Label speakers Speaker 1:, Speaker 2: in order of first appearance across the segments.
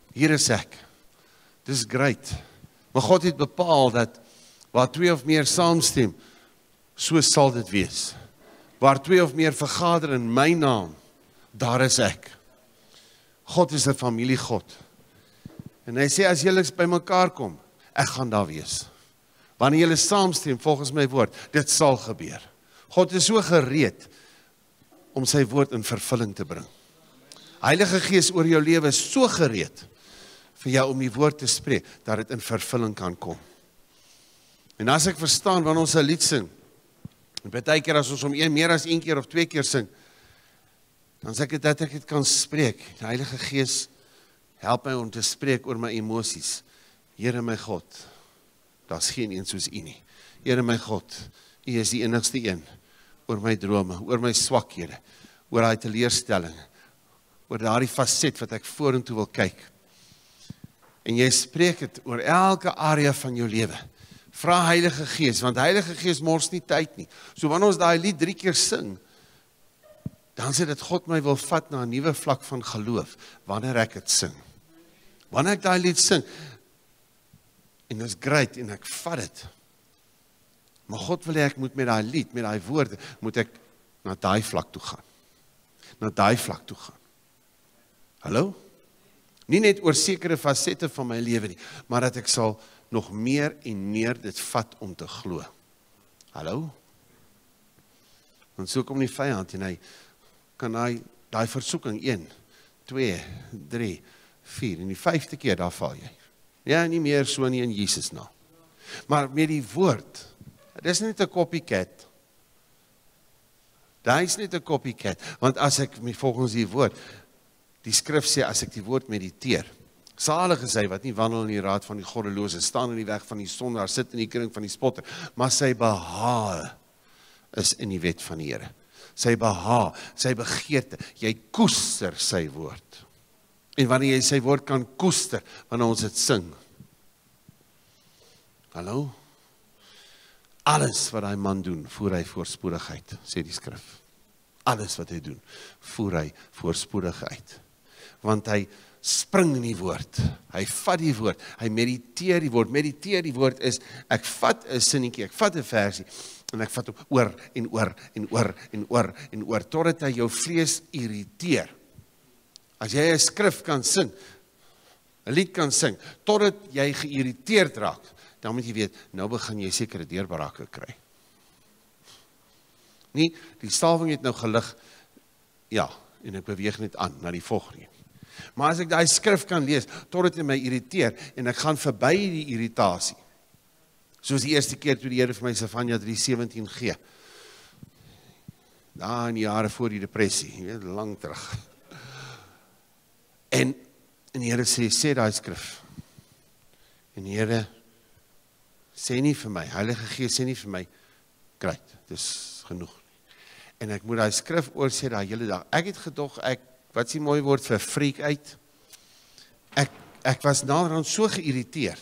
Speaker 1: Hier is ek. Dis great. Maar God het bepaal dat waar 2 of meer saamstem, so sal dit wees. Waar 2 of meer vergader in my naam, daar is ek. God is 'n familiegod. En hy sê, as julle by mekaar kom, ek gaan daar wees. Wanneer julle saamstem volgens my woord, dit sal gebeur. God is so gereed om sy woord in vervulling te bring. Heilige Gees oor jou lewe is so gereed vir jou om die woord te spreek, dat dit in vervulling kan kom. En as ek verstaan, wanneer ons 'n lied sing, en baie keer as ons hom meer as 1 keer of 2 keer sing, dan sê ek dat ek dit kan spreek. Die Heilige Gees help my om te spreek oor my emosies. Here my God, daar's geen een soos U nie. Here my God, U is die enigste een oor my drome, oor my swakhede, oor daai teleurstelling, oor daardie faset wat ek vorentoe wil kyk. En jy spreek dit oor elke area van jou lewe. Vra Heilige Gees, want Heilige Gees mors nie tyd nie. So wanneer ons daai lied 3 keer sing, dan sê dit God my wil vat na 'n nuwe vlak van geloof, wanneer ek dit sing. Wanneer ek daai lied sing, en dit is great, en ek vat dit. Maar God wil hê ek moet met daai lied, met daai woorde, moet ek na daai vlak toe gaan. Na daai vlak toe gaan. Hallo? Nie net oor sekere fasette van my lewe nie, maar dat ek sal nog meer en meer dit vat om te glo. Hallo? Want so kom die vyand en hy kan daai versoeking 1, 2, 3, 4, en die 5de keer daar val jy. Ja, nie meer so nie in Jesus naam. Maar met die woord, dit is net 'n copycat. Daar is net 'n copycat, want as ek volgens die woord, die skrif sê, as ek die woord mediteer, salig is hy wat nie wandel in die raad van die goddelose, staan in die weg van die sondaar, sit in die kring van die spotter, maar sy behaag is in die wet van die Here. Sy behaag, sy begeerte, jy koester sy woord. En wanneer jy sy woord kan koester, wanneer ons dit sing. Hallo? Alles wat hy man doen, voer hy voorspoedigheid, sê die skrif. Alles wat hy doen, voer hy voorspoedigheid. Want hy spring in die woord, hy vat die woord, hy mediteer die woord. Mediteer die woord is, ek vat 'n sinnetjie, ek vat 'n versie, en ek vat hom oor en oor en oor en oor en oor, totdat hy jou vlees irriteer. As jy 'n skrif kan sing, 'n lied kan sing, totdat jy geïrriteerd raak, dan moet jy weet, nou begin jy sekere deurbrake kry. Nie, die stawing het nou gelig, ja, en ek beweeg net aan, na die volgende. Maar as ek daai skrif kan lees, totdat hy my irriteer, en ek gaan verby die irritasie, soos die eerste keer toe die Here vir my Sefanja 3:17 gee, daar in die jare voor die depressie, jy weet, lang terug. En die Here sê daai skrif, en die Here sê nie vir my, Heilige Gees sê nie vir my, great, dis genoeg. En ek moet daai skrif oorsê daai hele dag. Ek het gedog, wat is die mooi woord vir freak uit? Ek was naderhand so geïrriteerd.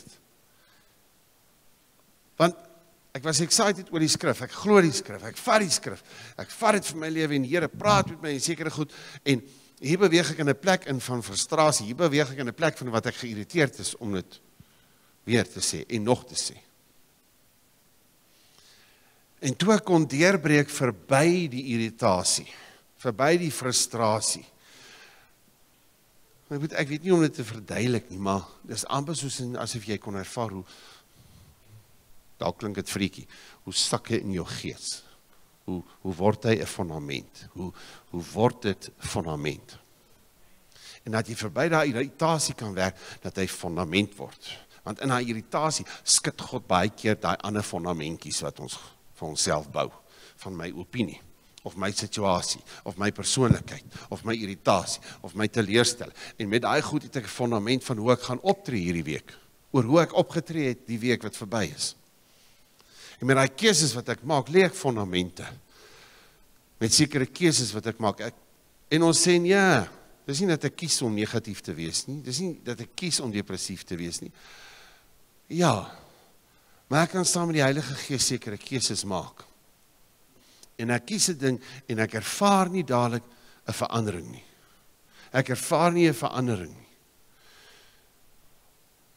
Speaker 1: Want ek was excited oor die skrif, ek glo die skrif, ek vat die skrif, ek vat dit vir my lewe en die Here praat met my en sekere goed, en hier beweeg ek in 'n plek in van frustrasie, hier beweeg ek in 'n plek van wat ek geïrriteerd is om dit weer te sê en nog te sê. En toe ek kon deurbreek verby die irritasie, verby die frustrasie. Ek weet nie om dit te verduidelik nie, maar dis amper soos asof jy kon ervaar hoe, dalk klink dit freakie, hoe sak hy in jou gees. Hoe word hy 'n fundament? Hoe word dit fundament? En dat jy verby daai irritasie kan werk, dat hy fundament word. Want in daai irritasie skud God baie keer daai ander fundamentjies wat ons vir onsself bou, van my opinie, of my situasie, of my persoonlikheid, of my irritasie, of my teleurstelling. En met daai goed het ek 'n fundament van hoe ek gaan optree hierdie week, oor hoe ek opgetree het die week wat verby is. En met daai keuses wat ek maak, lê ek fundamente. Met sekere keuses wat ek maak. En ons sê, ja, dis nie dat ek kies om negatief te wees nie, dis nie dat ek kies om depressief te wees nie. Ja, maar ek kan saam met die Heilige Gees sekere keuses maak. En ek kies 'n ding, en ek ervaar nie dadelik 'n verandering nie. Ek ervaar nie 'n verandering nie.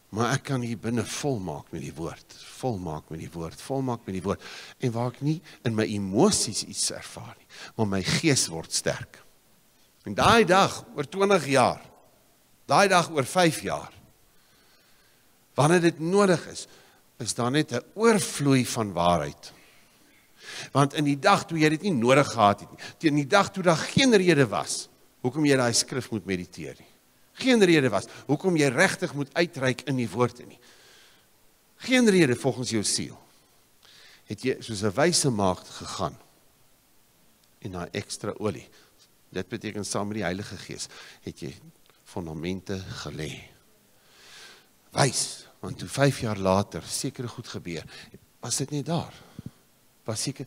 Speaker 1: Maar ek kan hier binne volmaak met die woord, volmaak met die woord, volmaak met die woord, en waar ek nie in my emosies iets ervaar nie, maar my gees word sterk. En daai dag, oor 20 jaar, daai dag oor 5 jaar, wanneer dit nodig is daar net 'n oorvloei van waarheid. Want in die dag toe jy dit nie nodig gehad het nie, teen die dag toe daar geen rede was, hoekom jy daai skrif moet mediteer nie. Geen rede was, hoekom jy regtig moet uitreik in die woorde nie. Geen rede volgens jou siel. Het jy soos 'n wyse maagd gegaan, en daai ekstra olie, dit beteken saam met die Heilige Gees, het jy fondamente gelê. Wys, want toe 5 jaar later sekere goed gebeur, was dit nie daar. Was seker,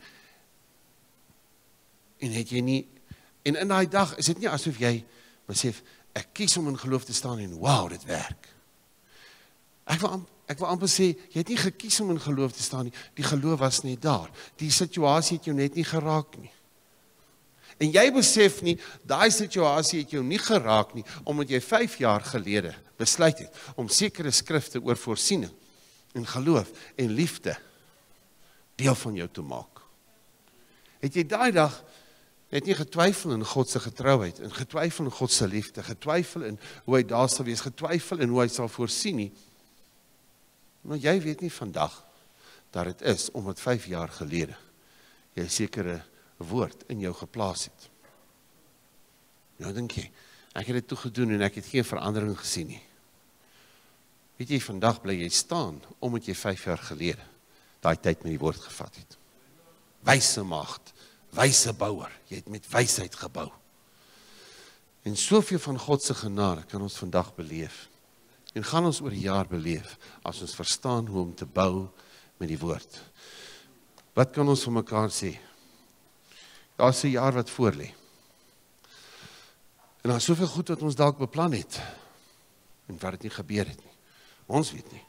Speaker 1: en het jy nie, en in daai dag is dit nie asof jy besef, ek kies om in geloof te staan en wow, dit werk. Ek wil amper sê, jy het nie gekies om in geloof te staan nie, die geloof was net daar. Die situasie het jou net nie geraak nie. En jy besef nie, daai situasie het jou nie geraak nie, omdat jy 5 jaar gelede besluit het, om sekere skrifte oor voorsiening, en geloof, en liefde, deel van jou te maak. Het jy daai dag, net nie getwyfel in God se getrouheid, en getwyfel in God se liefde, getwyfel in hoe hy daar sal wees, getwyfel in hoe hy sal voorsien nie, maar jy weet nie vandag, dat het is, omdat 5 jaar gelede, jy sekere woord in jou geplaas het. Nou dink jy, ek het dit toegedoen en ek het geen verandering gesien nie. Weet jy, vandag bly jy staan, omdat jy 5 jaar gelede, daai tyd met die woord gevat het. Wyse maagd, wyse bouwer, jy het met wysheid gebou. En soveel van God se genade kan ons vandag beleef. En gaan ons oor die jaar beleef, as ons verstaan hoe om te bou met die woord. Wat kan ons vir mekaar sê? Daar is 'n jaar wat voor lê. En daar is soveel goed wat ons dalk beplan het, en wat dit nie gebeur het nie. Ons weet nie.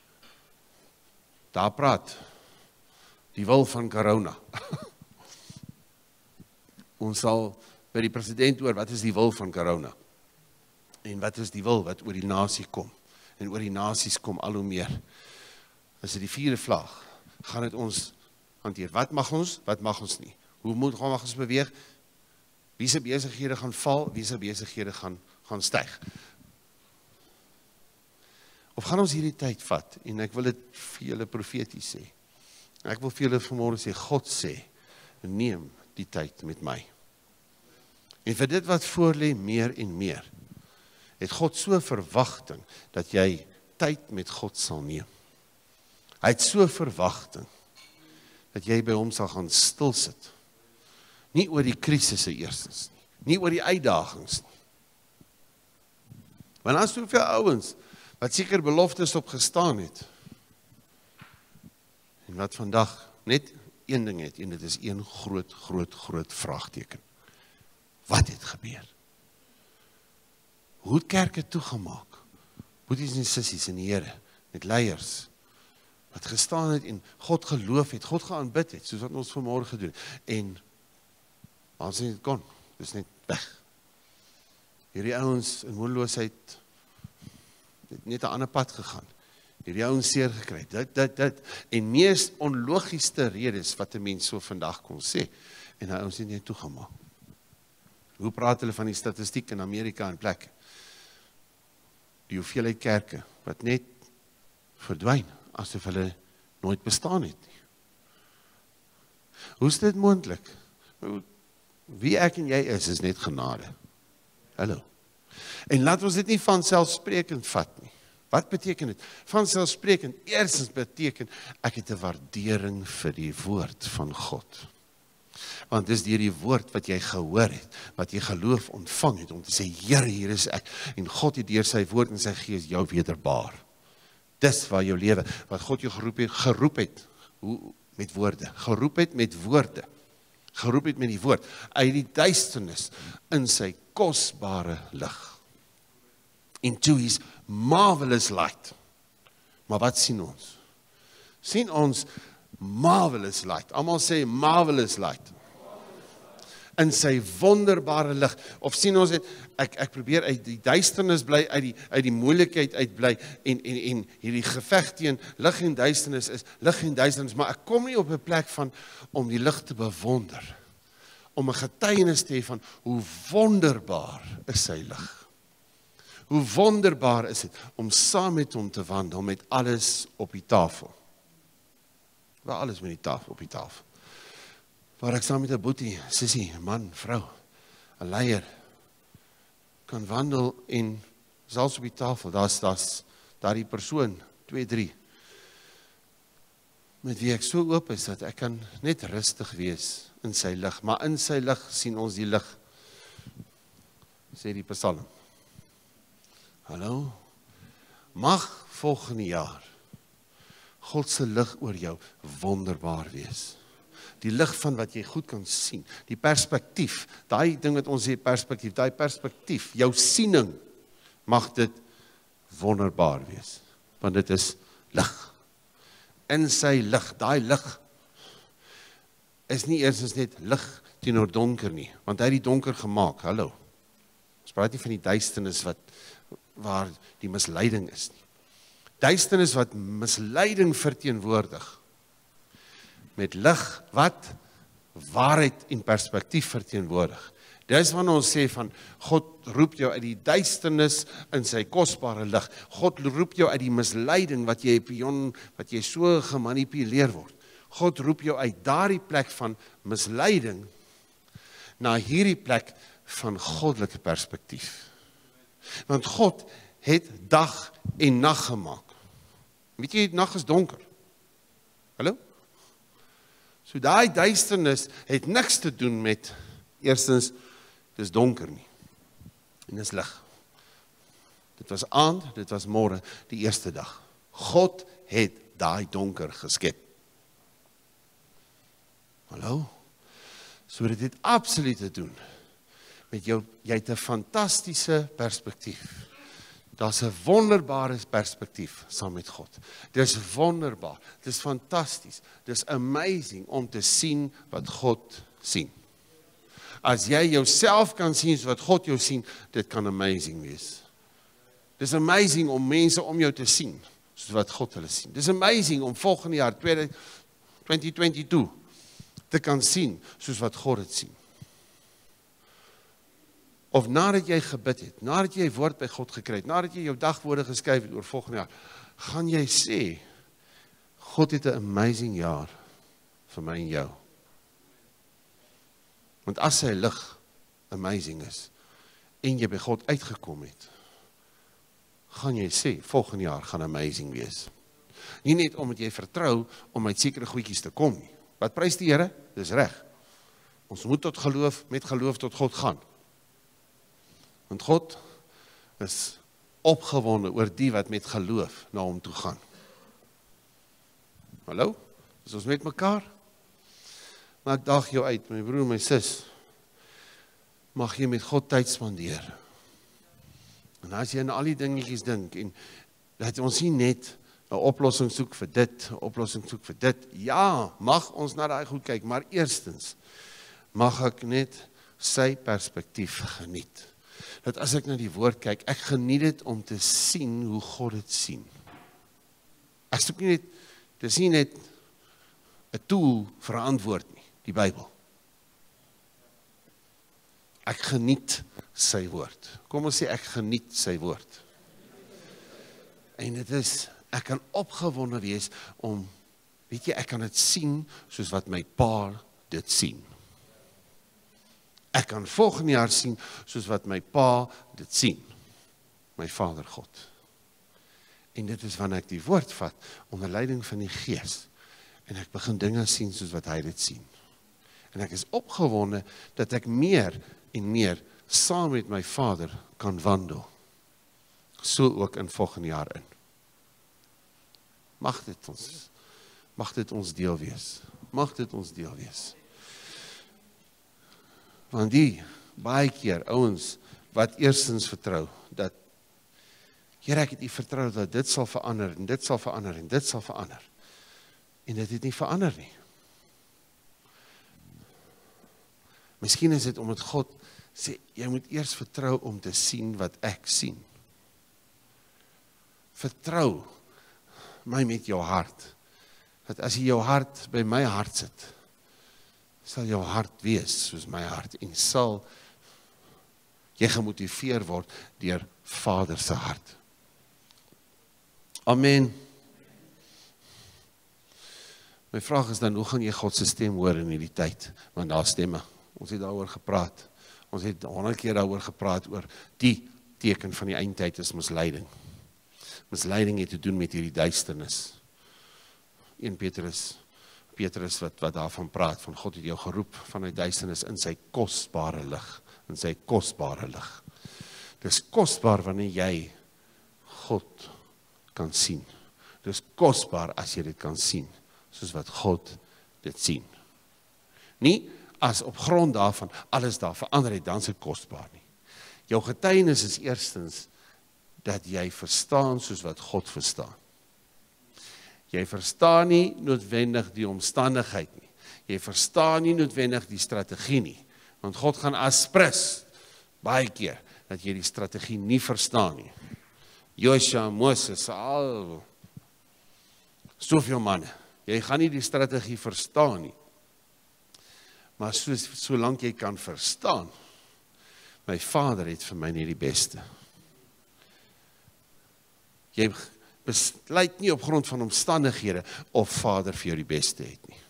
Speaker 1: Daar praat die wil van corona. Ons sal by die president oor, wat is die wil van corona? En wat is die wil wat oor die nasie kom? En oor die nasies kom al hoe meer. As dit die 4de vlaag, gaan dit ons hanteer. Wat mag ons nie? Hoe mag ons beweeg? Wie se besighede gaan val, wie se besighede gaan styg? Of gaan ons hierdie tyd vat, en ek wil dit vir julle profeties sê. Ek wil vir julle vanmôre sê, God sê, neem die tyd met my. En vir dit wat voor lê meer en meer, het God so verwagting, dat jy tyd met God sal neem. Hy het so verwagting, dat jy by hom sal gaan stil sit. Nie oor die krisisse eerstens nie oor die uitdagings nie. Want as soveel ouens, wat seker beloftes op gestaan het, en wat vandag net een ding het, en dit is een groot vraagteken. Wat het gebeur? Hoe het kerke toegemaak? Boeties en sissies in die Here, met leiers, wat gestaan het en God geloof het, God geaanbid het, soos wat ons vanmôre gedoen het, en waar sy nie kon, dis net weg. Hierdie ouens in moedeloosheid, het net 'n ander pad gegaan. Hierdie ouens seer gekry, dit, en mees onlogieste redes, wat 'n mens so vandag kon sê, en die ouens het nie toegemaak. Hoe praat hulle van die statistiek in Amerika en plekke? Die hoeveelheid kerke, wat net verdwyn, asof hulle nooit bestaan het nie. Hoe is dit moontlik? Wie ek en jy is net genade. Hallo. En laat ons dit nie vanselfsprekend vat nie. Wat beteken dit? Vanselfsprekend, eerstens beteken, ek het 'n waardering vir die woord van God. Want dis deur die woord wat jy gehoor het, wat jy geloof ontvang het, om te sê, Here, hier is ek, en God het deur sy woord en sy gees jou wederbaar. Dis waar jou lewe, wat God jou geroep het, met woorde, geroep het met woorde, geroep het met die woord, uit die duisternis, in sy kosbare lig, into his marvelous light. Maar wat sien ons? Sien ons marvelous light, almal sê marvelous light. in sy wonderbare lig. Of sien ons dit, ek probeer uit die duisternis bly, uit die moeilikheid uitbly, en hierdie geveg teen lig en duisternis is lig en duisternis, maar ek kom nie op 'n plek van om die lig te bewonder, om 'n getuienis te hê van hoe wonderbaar is sy lig. Hoe wonderbaar is dit om saam met hom te wandel met alles op die tafel. Waar alles met die tafel op die tafel. Waar ek saam met 'n boetie, sussie, man, vrou, 'n leier kan wandel en selfs op die tafel, daar's daar die persoon 2, 3 met wie ek so oop is dat ek kan net rustig wees in sy lig, maar in sy lig sien ons die lig, sê die Psalm. Hallo, mag volgende jaar God se lig oor jou wonderbaar wees. Die lig van wat jy goed kan sien, die perspektief, daai ding wat ons sê perspektief, daai perspektief, jou siening, mag dit wonderbaar wees, want dit is lig. In sy lig, daai lig is nie eers net lig teenoor donker nie, want hy het die donker gemaak, hallo. Ons praat nie van die duisternis waar die misleiding is nie. Duisternis wat misleiding verteenwoordig, met lig wat waarheid en perspektief verteenwoordig. Dis wanneer ons sê van, God roep jou uit die duisternis in sy kosbare lig. God roep jou uit die misleiding wat jy so gemanipuleer word. God roep jou uit daardie plek van misleiding na hierdie plek van goddelike perspektief. Want God het dag en nag gemaak. Weet jy, nag is donker. Hallo? So daai duisternis het niks te doen met, eerstens, dis donker nie. En dis lig. Dit was aand, dit was môre, die eerste dag. God het daai donker geskep. Hallo? So dit het absoluut te doen met jou, jy het 'n fantastiese perspektief. Daar's 'n wonderbare perspektief saam met God. Dis wonderbaar, dis fantasties, dis amazing om te sien wat God sien. As jy jouself kan sien soos wat God jou sien, dit kan amazing wees. Dis amazing om mense om jou te sien, soos wat God hulle sien. Dis amazing om volgende jaar, 2022, te kan sien, soos wat God het sien. Of nadat jy gebid het, nadat jy woord by God gekry het, nadat jy jou dagwoorde geskryf het oor volgende jaar, gaan jy sê, God het 'n amazing jaar vir my en jou. Want as sy lig amazing is, en jy by God uitgekom het, gaan jy sê, volgende jaar gaan amazing wees. Nie net omdat jy vertrou, om uit sekere goedjies te kom nie. Wat prys die Here? Dis reg. Ons moet met geloof tot God gaan. Want God is opgewonde oor die wat met geloof na hom toe gaan. Hallo? Is ons met mekaar? Maar ek daag jou uit, my broer, my sis, mag jy met God tyd spandeer. En as jy aan al die dingetjies dink, en dat ons nie net 'n oplossing soek vir dit, 'n oplossing soek vir dit, ja, mag ons na daai goed kyk, maar eerstens, mag ek net sy perspektief geniet. Dat as ek na die woord kyk, ek geniet dit om te sien hoe God dit sien. Ek soek nie net, dis nie net 'n tool vir 'n antwoord nie, die Bybel. Ek geniet sy woord. Kom ons sê, ek geniet sy woord. En dit is, ek kan opgewonde wees om, weet jy, ek kan dit sien soos wat my pa dit sien. Ek kan volgende jaar sien soos wat my pa dit sien. My Vader God. En dit is wanneer ek die woord vat, onder leiding van die Gees. En ek begin dinge sien soos wat hy dit sien. En ek is opgewonde dat ek meer en meer saam met my Vader kan wandel. So ook in volgende jaar in. Mag dit ons deel wees. Mag dit ons deel wees. Want die, baie keer, ouens, wat eerstens vertrou, dat, Here, ek het U vertrou dat dit sal verander, en dit sal verander, en dit sal verander. En dit het nie verander nie. Miskien is dit omdat God sê, jy moet eers vertrou om te sien wat ek sien. Vertrou my met jou hart. Dat as jy jou hart by my hart sit, sal jou hart wees soos my hart en sal jy gemotiveer word deur Vader se hart. Amen. My vraag is dan, hoe gaan jy God se stem hoor in hierdie tyd? Want daar stemme. Ons het daaroor gepraat. Ons het 100 keer daaroor gepraat oor die teken van die eindtyd is misleiding. Misleiding het te doen met hierdie duisternis. 1 Petrus wat daarvan praat, van God het jou geroep van die duisternis in sy kosbare lig. In sy kosbare lig. Dis kosbaar wanneer jy God kan sien. Dis kosbaar as jy dit kan sien, soos wat God dit sien. Nie as op grond daarvan alles daar verander het, dan is dit kosbaar nie. Jou getuienis is eerstens dat jy verstaan soos wat God verstaan. Jy verstaan nie noodwendig die omstandigheid nie. Jy verstaan nie noodwendig die strategie nie. Want God gaan aspres baie keer dat jy die strategie nie verstaan nie. Josua, Moses, al soveel manne. Jy gaan nie die strategie verstaan nie. Maar solank jy kan verstaan, my Vader het vir my net die beste. Jy besluit nie op grond van omstandighede of Vader vir jou die beste het nie.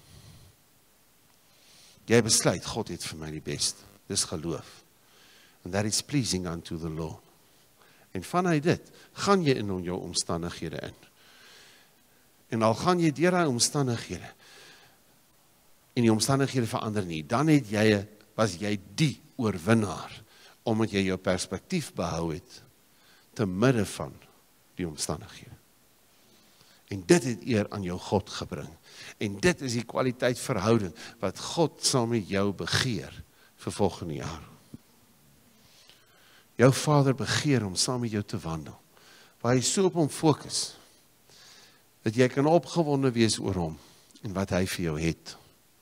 Speaker 1: Jy besluit, God het vir my die beste. Dis geloof. And that is pleasing unto the Lord. En vanuit dit, gaan jy in jou omstandighede in. En al gaan jy deur daai omstandighede, en die omstandighede verander nie, dan was jy die oorwinnaar, omdat jy jou perspektief behou het, te midde van die omstandighede. En dit het eer aan jou God gebring. En dit is die kwaliteit verhouding, wat God saam met jou begeer, vir volgende jaar. Jou Vader begeer om saam met jou te wandel, waar hy so op hom fokus, dat jy kan opgewonde wees oor hom, en wat hy vir jou het.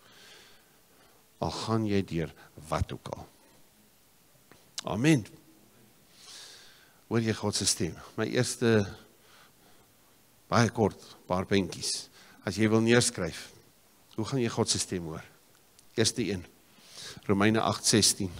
Speaker 1: Al gaan jy deur wat ook al. Amen. Hoor jy God se stem? My eerste, baie kort, paar puntjies. As jy wil neerskryf, hoe gaan jy God se stem hoor? Eerste een, Romeine 8:16.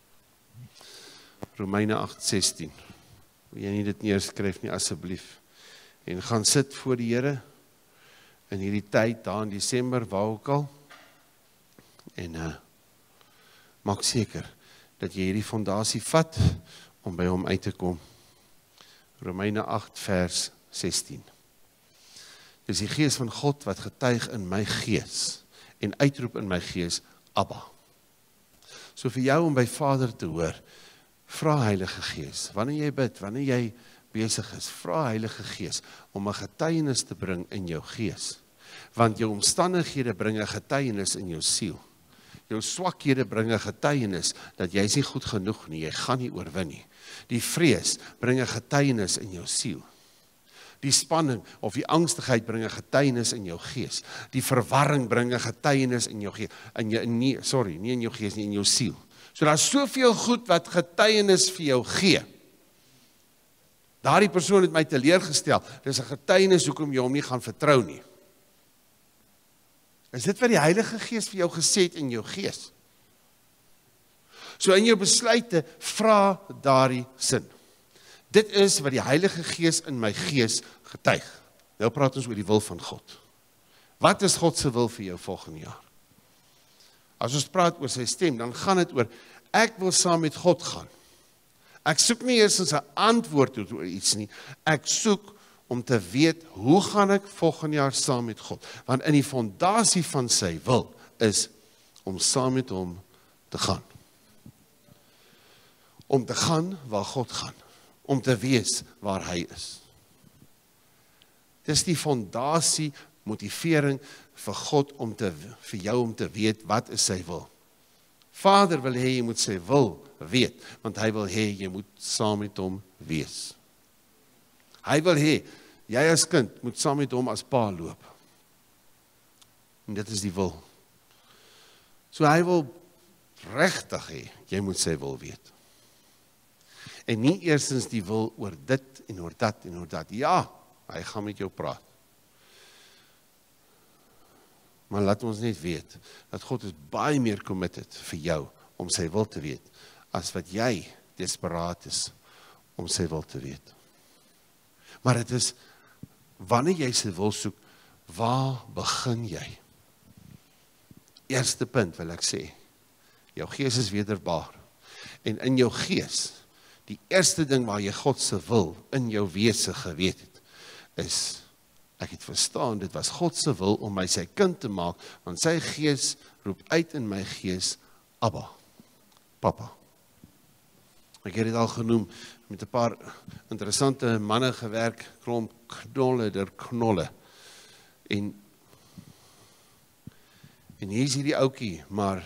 Speaker 1: Romeine 8:16. Wil jy nie dit neerskryf nie, asseblief. En gaan sit voor die Here, in hierdie tyd, daar in Desember, waar ook al, en maak seker, dat jy hierdie fondasie vat, om by hom uit te kom. Romeine 8 vers 16. Dis die gees van God, wat getuig in my gees, en uitroep in my gees, Abba. So vir jou om by Vader te hoor, vra Heilige Gees, wanneer jy bid, wanneer jy besig is, vra Heilige Gees, om 'n getuienis te bring in jou gees. Want jou omstandighede bring 'n getuienis in jou siel. Jou swakhede bring 'n getuienis, dat jy is nie goed genoeg nie, jy gaan nie oorwin nie. Die vrees bring 'n getuienis in jou siel. Die spanning of die angstigheid bring 'n getuienis in jou gees. Die verwarring bring 'n getuienis in jou gees. Nie in jou gees nie, in jou siel. So daar is soveel goed wat getuienis vir jou gee. Daardie persoon het my teleurgestel. Dis 'n getuienis hoekom jy hom nie gaan vertrou nie. Is dit wat die Heilige Gees vir jou gesê het in jou gees? So in jou besluite, vra daardie sin. Dit is wat die Heilige Gees in my gees getuig. Nou praat ons oor die wil van God. Wat is God se wil vir jou volgende jaar? As ons praat oor sy stem, dan gaan dit oor, ek wil saam met God gaan. Ek soek nie eers 'n antwoord oor iets nie. Ek soek om te weet, hoe gaan ek volgende jaar saam met God? Want in die fondasie van sy wil is om saam met hom te gaan. Om te gaan waar God gaan. Om te wees waar hy is. Dis die fondasie, motivering vir God vir jou om te weet, wat is sy wil? Vader wil hê jy moet sy wil weet, want hy wil hê jy moet saam met hom wees. Hy wil hê, jy as kind moet saam met hom as pa loop. En dit is die wil. So hy wil regtig hê, jy moet sy wil weet. En nie eerstens die wil oor dit en oor dat en oor dat. Ja, hy gaan met jou praat. Maar laat ons net weet, dat God is baie meer committed vir jou, om sy wil te weet, as wat jy desperaat is, om sy wil te weet. Maar het is, wanneer jy sy wil soek, waar begin jy? Eerste punt wil ek sê, jou gees is wederbaar, en in jou gees, die eerste ding waar jy God se wil in jou wese geweet het, is, ek het verstaan, dit was God se wil om my sy kind te maak, want sy gees roep uit in my gees, Abba, Papa. Ek het dit al genoem, met 'n paar interessante manne gewerk, klomp knolle der knolle. En hier is hierdie oukie, maar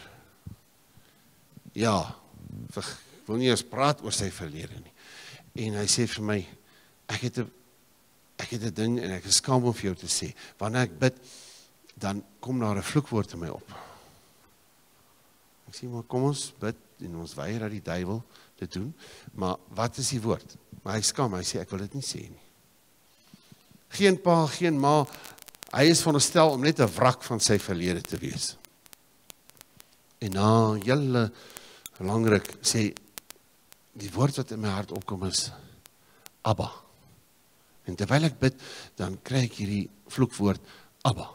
Speaker 1: ja, ek wil nie eens praat oor sy verlede nie. En hy sê vir my, ek het 'n ding en ek is skaam om vir jou te sê, wanneer ek bid, dan kom daar 'n vloekwoord in my op. Ek sê, maar kom ons bid en ons weier dat die duiwel dit doen, maar wat is die woord? Maar hy skaam, hy sê, ek wil dit nie sê nie. Geen pa, geen ma, hy is veronderstel om net 'n wrak van sy verlede te wees. En na julle belangrik sê, die woord wat in my hart opkom is, Abba. En terwyl ek bid, dan kry ek hierdie vloekwoord, Abba.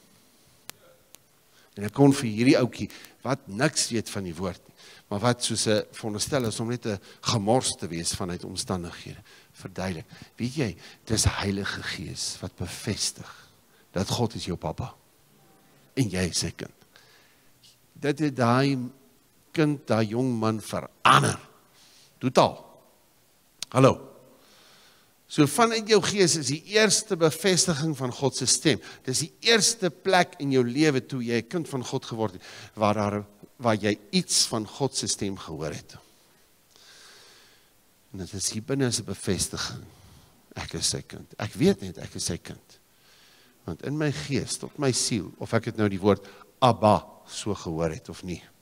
Speaker 1: En ek kon vir hierdie oukie, wat niks weet van die woord nie, maar wat soos 'n veronderstel is om net 'n gemors te wees vanuit omstandighede, verduidelik. Weet jy, dit is die Heilige Gees wat bevestig, dat God is jou papa, en jy is sy kind. Dit het daai kind, daai jong man verander, totaal. Hallo. So vanuit jou gees is die eerste bevestiging van God se stem. Dis die eerste plek in jou lewe toe jy 'n kind van God geword het, waar jy iets van God se stem gehoor het. En dit is hier binne 'n bevestiging. Ek is sy kind. Ek weet net ek is sy kind. Want in my gees, tot my siel, of ek het nou die woord Abba so gehoor het of nie,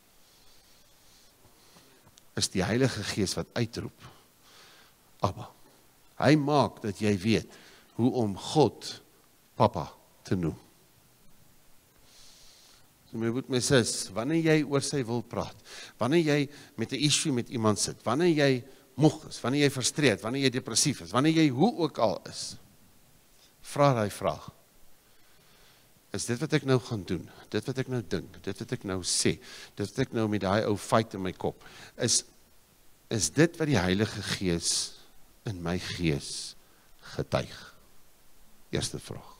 Speaker 1: is die Heilige Gees wat uitroep, Abba. Hy maak dat jy weet hoe om God Papa te noem. So my broer, my sis, wanneer jy oor sy wil praat, wanneer jy met 'n issue met iemand sit, wanneer jy moeg is, wanneer jy frustreerd, wanneer jy depressief is, wanneer jy hoe ook al is, vra daai vraag. Is dit wat ek nou gaan doen, dit wat ek nou dink, dit wat ek nou sê, dit wat ek nou met daai ou fight in my kop, is dit wat die Heilige Gees in my gees getuig? Eerste vraag.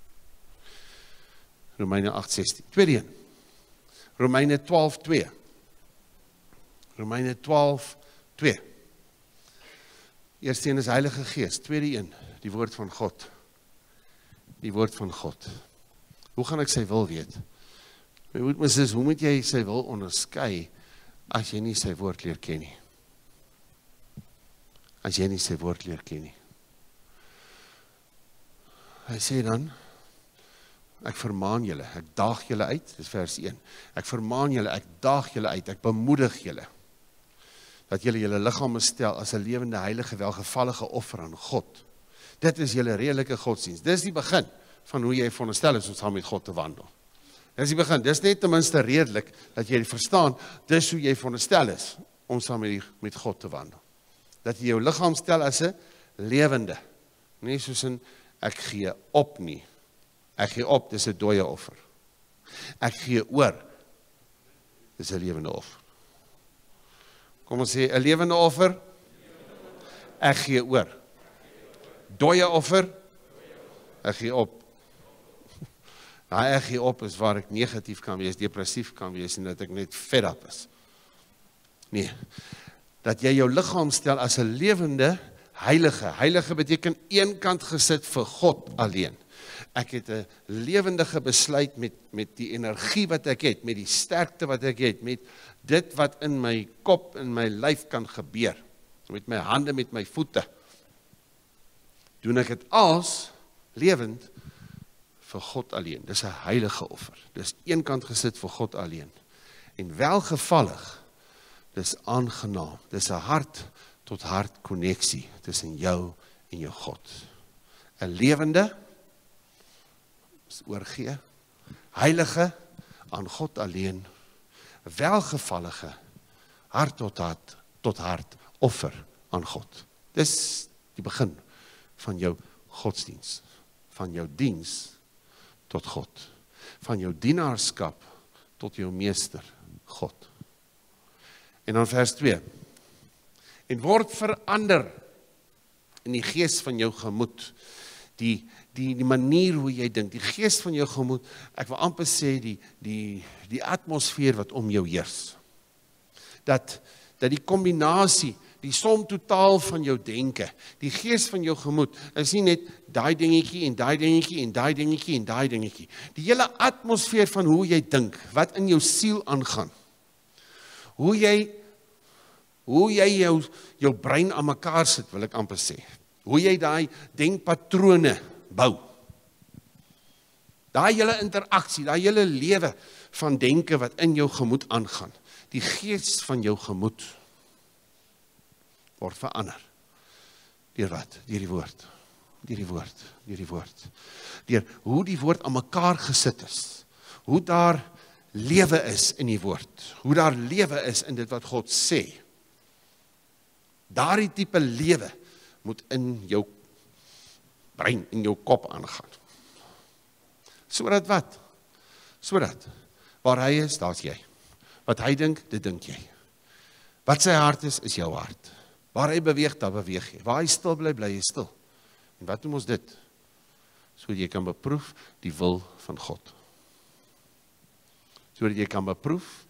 Speaker 1: Romeine 8:16. Tweede een. Romeine 12:2. Romeine 12:2. Eerste een is Heilige Gees. Tweede een, die woord van God. Die woord van God. Hoe gaan ek sy wil weet? My broer, my sis, hoe moet jy sy wil onderskei as jy nie sy woord leer ken nie? As jy nie sy woord leer ken nie. Hy sê dan, ek vermaan julle, ek daag julle uit, dis vers 1, ek vermaan julle, ek daag julle uit, ek bemoedig julle, dat julle julle liggame stel as 'n lewende, heilige, welgevallige offer aan God. Dit is julle redelike godsdienst. Dis die begin van hoe jy veronderstel is om saam met God te wandel. Dis die begin, dis net ten minste redelik, dat jy verstaan, dis hoe jy veronderstel is, om saam met God te wandel. Dat jy jou liggaam stel as 'n lewende, nie soos in, ek gee op nie. Ek gee op, dis 'n dooie offer. Ek gee oor, dis 'n lewende offer. Kom ons sê, 'n lewende offer, ek gee oor. Dooie offer, ek gee op. Nou, ek gee op is waar ek negatief kan wees, depressief kan wees, en dat ek net fed up is. Nee, dat jy jou liggaam stel as 'n lewende, heilige. Heilige beteken eenkant gesit vir God alleen. Ek het 'n lewendige besluit met die energie wat ek het, met die sterkte wat ek het, met dit wat in my kop, in my lyf kan gebeur, met my hande, met my voete. Doen ek dit als lewend vir God alleen. Dis 'n heilige offer. Dis eenkant gesit vir God alleen. En welgevallig, dis aangenaam. Dis 'n hart-tot-hart koneksie tussen jou en jou God. 'n lewende, is oorgee, heilige, aan God alleen, welgevallige, hart-tot-hart offer aan God. Dis die begin van jou godsdiens, van jou diens tot God, van jou dienaarskap tot jou meester, God. En dan vers 2, en word verander in die gees van jou gemoed, die manier hoe jy dink, die gees van jou gemoed, ek wil amper sê die atmosfeer wat om jou heers. Dat die kombinasie, die som totaal van jou denke, die gees van jou gemoed, is nie net daai dingetjie en daai dingetjie en daai dingetjie en daai dingetjie. Die hele atmosfeer van hoe jy dink, wat in jou siel aangaan, hoe jy jou brein aan mekaar sit, wil ek amper sê. Hoe jy daai denkpatrone bou. Daai hele interaksie, daai hele lewe van denke wat in jou gemoed aangaan. Die gees van jou gemoed word verander. Deur wat? Deur die woord. Deur die woord. Deur die woord. Deur hoe die woord aan mekaar gesit is. Hoe daar lewe is in die woord. Hoe daar lewe is in dit wat God sê. Daardie tipe lewe moet in jou brein, in jou kop aangaan. Sodat wat? Sodat, waar hy is, daar's jy. Wat hy dink, dit dink jy. Wat sy hart is jou hart. Waar hy beweeg, daar beweeg jy. Waar hy stil bly, bly jy stil. En wat noem ons dit? Sodat jy kan beproef die wil van God. Sodat jy kan beproef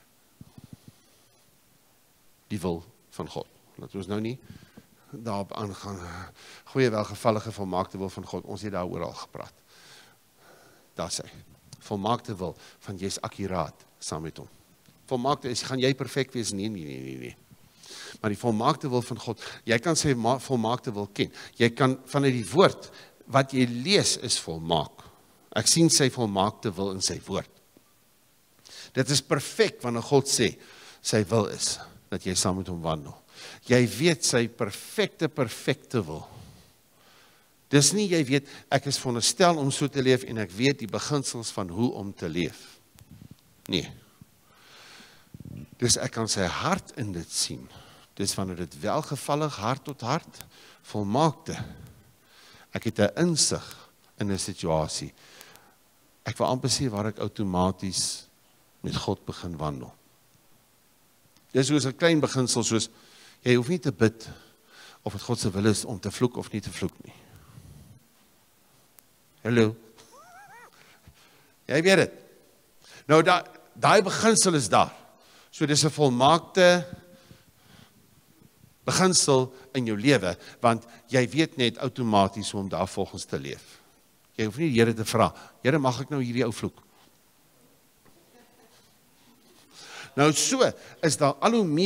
Speaker 1: die wil van God. Laat ons nou nie daarop aangaan, goeie welgevallige volmaakte wil van God, ons het daar oral gepraat. Daar sê, volmaakte wil, van jy is akkuraat saam met hom. Volmaakte is, gaan jy perfek wees? Nee. Maar die volmaakte wil van God, jy kan sy volmaakte wil ken. Jy kan vanuit die woord, wat jy lees is volmaak. Ek sien sy volmaakte wil in sy woord. Dit is perfek wanneer God sê, sy wil is, dat jy saam met hom wandel. Jy weet sy perfekte wil. Dis nie, jy weet, ek is veronderstel om so te leef en ek weet die beginsels van hoe om te leef. Nee. Dus ek kan sy hart in dit sien. Dis wanneer dit welgevallig, hart tot hart, volmaakte. Ek het 'n insig in 'n situasie. Ek wil amper sê waar ek outomaties met God begin wandel. Dis soos 'n klein beginsel, soos jy hoef nie te bid of het God se wil is om te vloek of nie te vloek nie. Hallo. Jy weet dit. Nou daai beginsel is daar. So dis 'n volmaakte beginsel in jou lewe, want jy weet net outomaties hoe om daar volgens te leef. Jy hoef nie die Here te vra, Here, mag ek nou hierdie ou vloek? Nou so is daar al hoe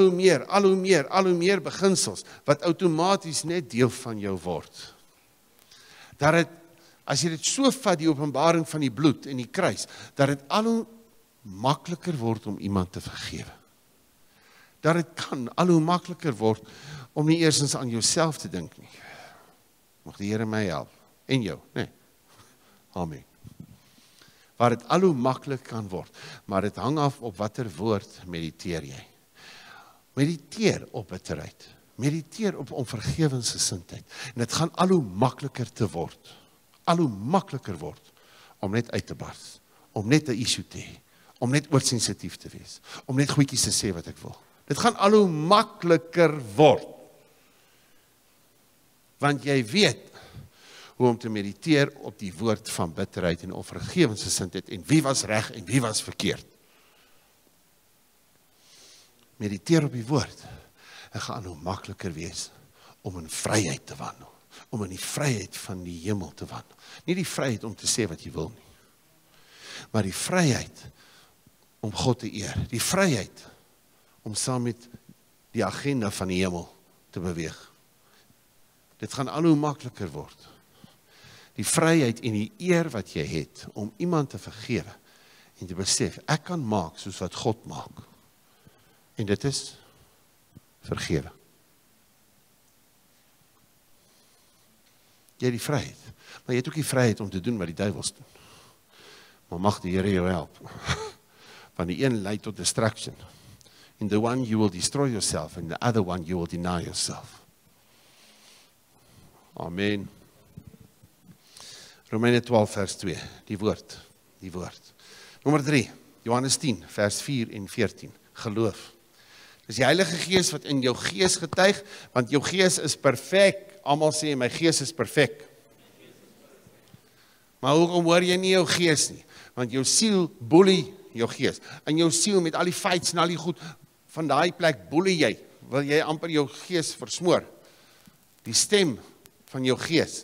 Speaker 1: meer beginsels wat outomaties net deel van jou word. Dat het, as jy dit so vat, die openbaring van die bloed en die kruis, dat het al hoe makliker word om iemand te vergewe. Dat het kan al hoe makliker word om nie eerstens aan jouself te dink nie. Mag die Here my help. En jou, nee. Amen. Waar het al hoe maklik kan word, maar het hang af op watter woord mediteer jy. Mediteer op bitterheid. Mediteer op onvergewensgesindheid. En dit gaan al hoe makliker te word. Al hoe makliker word om net uit te bars, om net 'n issue te hê, om net oorsensitief te wees, om net goedjies te sê wat ek wil. Dit gaan al hoe makliker word. Want jy weet hoe om te mediteer op die woord van bitterheid en onvergewensgesindheid en wie was reg en wie was verkeerd. Mediteer op die woord. Dit gaan al hoe makliker wees om in vryheid te wandel. Om in die vryheid van die hemel te wandel. Nie die vryheid om te sê wat jy wil nie. Maar die vryheid om God te eer. Die vryheid om saam met die agenda van die hemel te beweeg. Dit gaan al hoe makliker word. Die vryheid en die eer wat jy het om iemand te vergewe En te besef, ek kan maak soos wat God maak. En dit is vergewe. Jy het die vryheid, maar jy het ook die vryheid om te doen wat die duivels doen. Maar mag die Here jou help. Want die een lei tot destruction. In the one you will destroy yourself, and the other one you will deny yourself. Amen. Romeine 12 vers 2, die woord. Nommer 3, Johannes 10 vers 4 en 14, geloof. Dis die Heilige Gees wat in jou gees getuig, want jou gees is perfek. Almal sê, my gees is perfek. Maar hoekom hoor jy nie jou gees nie? Want jou siel boelie jou gees. En jou siel met al die fights en al die goed, van daai plek boelie jy. Wil jy amper jou gees versmoor? Die stem van jou gees.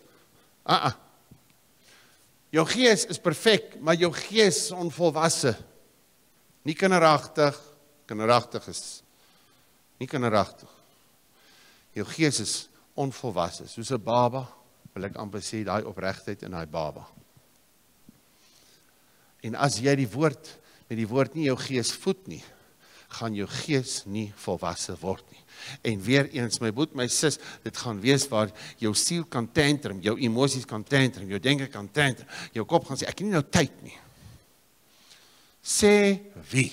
Speaker 1: Jou gees is perfek, maar jou gees is onvolwasse. Nie kinderagtig. Kinderagtig is nie kinderagtig. Jou gees is onvolwasse. Soos 'n baba, wil ek amper sê, daai opregtheid in daai baba. En as jy met die woord nie jou gees voed nie, gaan jou gees nie volwasse word nie. En weer eens, my broer, my sis, dit gaan wees waar jou siel kan tantrum, jou emosies kan tantrum, jou denke kan tantrum, jou kop gaan sê, ek het nie nou tyd nie. Sê wie?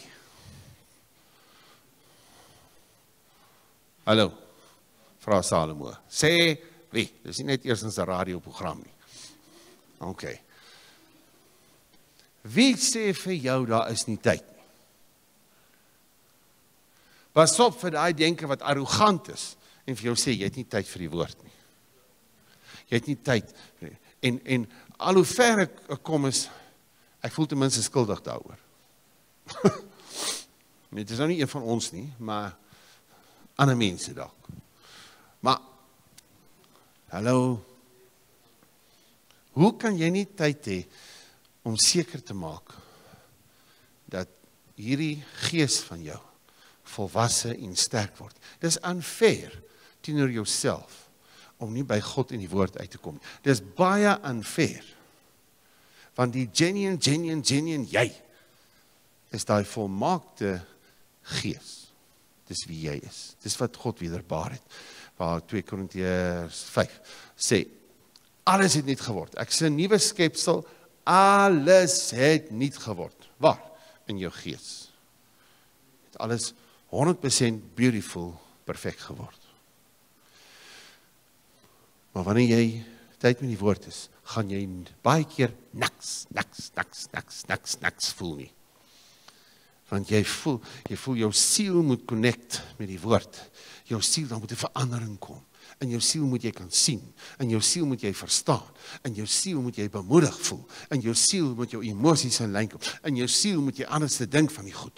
Speaker 1: Hallo, vra Salomo, sê wie? Dis nie net eers 'n radioprogram nie. OK. Wie sê vir jou, daar is nie tyd nie? Pas op vir daai denke wat arrogant is, en vir jou sê, jy het nie tyd vir die woord nie. Jy het nie tyd, en al hoe ver ek kom is, ek voel ten minste skuldig daaroor. Dit is nou nie een van ons nie, maar ander mense dalk. Maar, hallo, hoe kan jy nie tyd hê om seker te maak dat hierdie gees van jou volwasse en sterk word? Dis unfair teenoor jouself om nie by God en die woord uit te kom. Dis baie unfair. Want die genuine jy is daai volmaakte gees. Dis wie jy is. Dis wat God wederbaar het. Waar 2 Korintiërs 5 sê, alles het nuut geword. Ek sê 'n nuwe skepsel, alles het nuut geword. Waar? In jou gees. Het alles 100% beautiful, perfek geword. Maar wanneer jy tyd met die woord is, gaan jy baie keer niks voel nie. Want jy voel jou siel moet connect met die woord. Jou siel, dan moet 'n verandering kom. In jou siel moet jy kan sien. In jou siel moet jy verstaan. In jou siel moet jy bemoedig voel. In jou siel moet jou emosies in lyn kom. In jou siel moet jy anders te dink van die goed.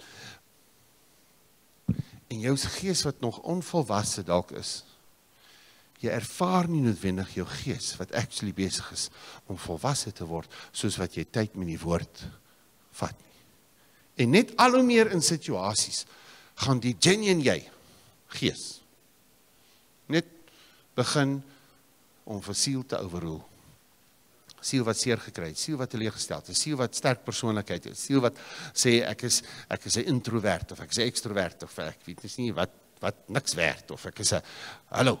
Speaker 1: En jou gees wat nog onvolwasse dalk is, jy ervaar nie noodwendig jou gees wat actually besig is om volwasse te word, soos wat jy tyd met die woord vat nie. En net al hoe meer in situasies gaan die genuine jy, gees, net begin om vir siel te overrule. Siel wat seer gekry het, siel wat teleurgesteld is, siel wat sterk persoonlikheid het, siel wat sê ek is 'n introvert of ek is 'n ekstrovert of ek weet nie wat niks werd of ek is 'n hallo.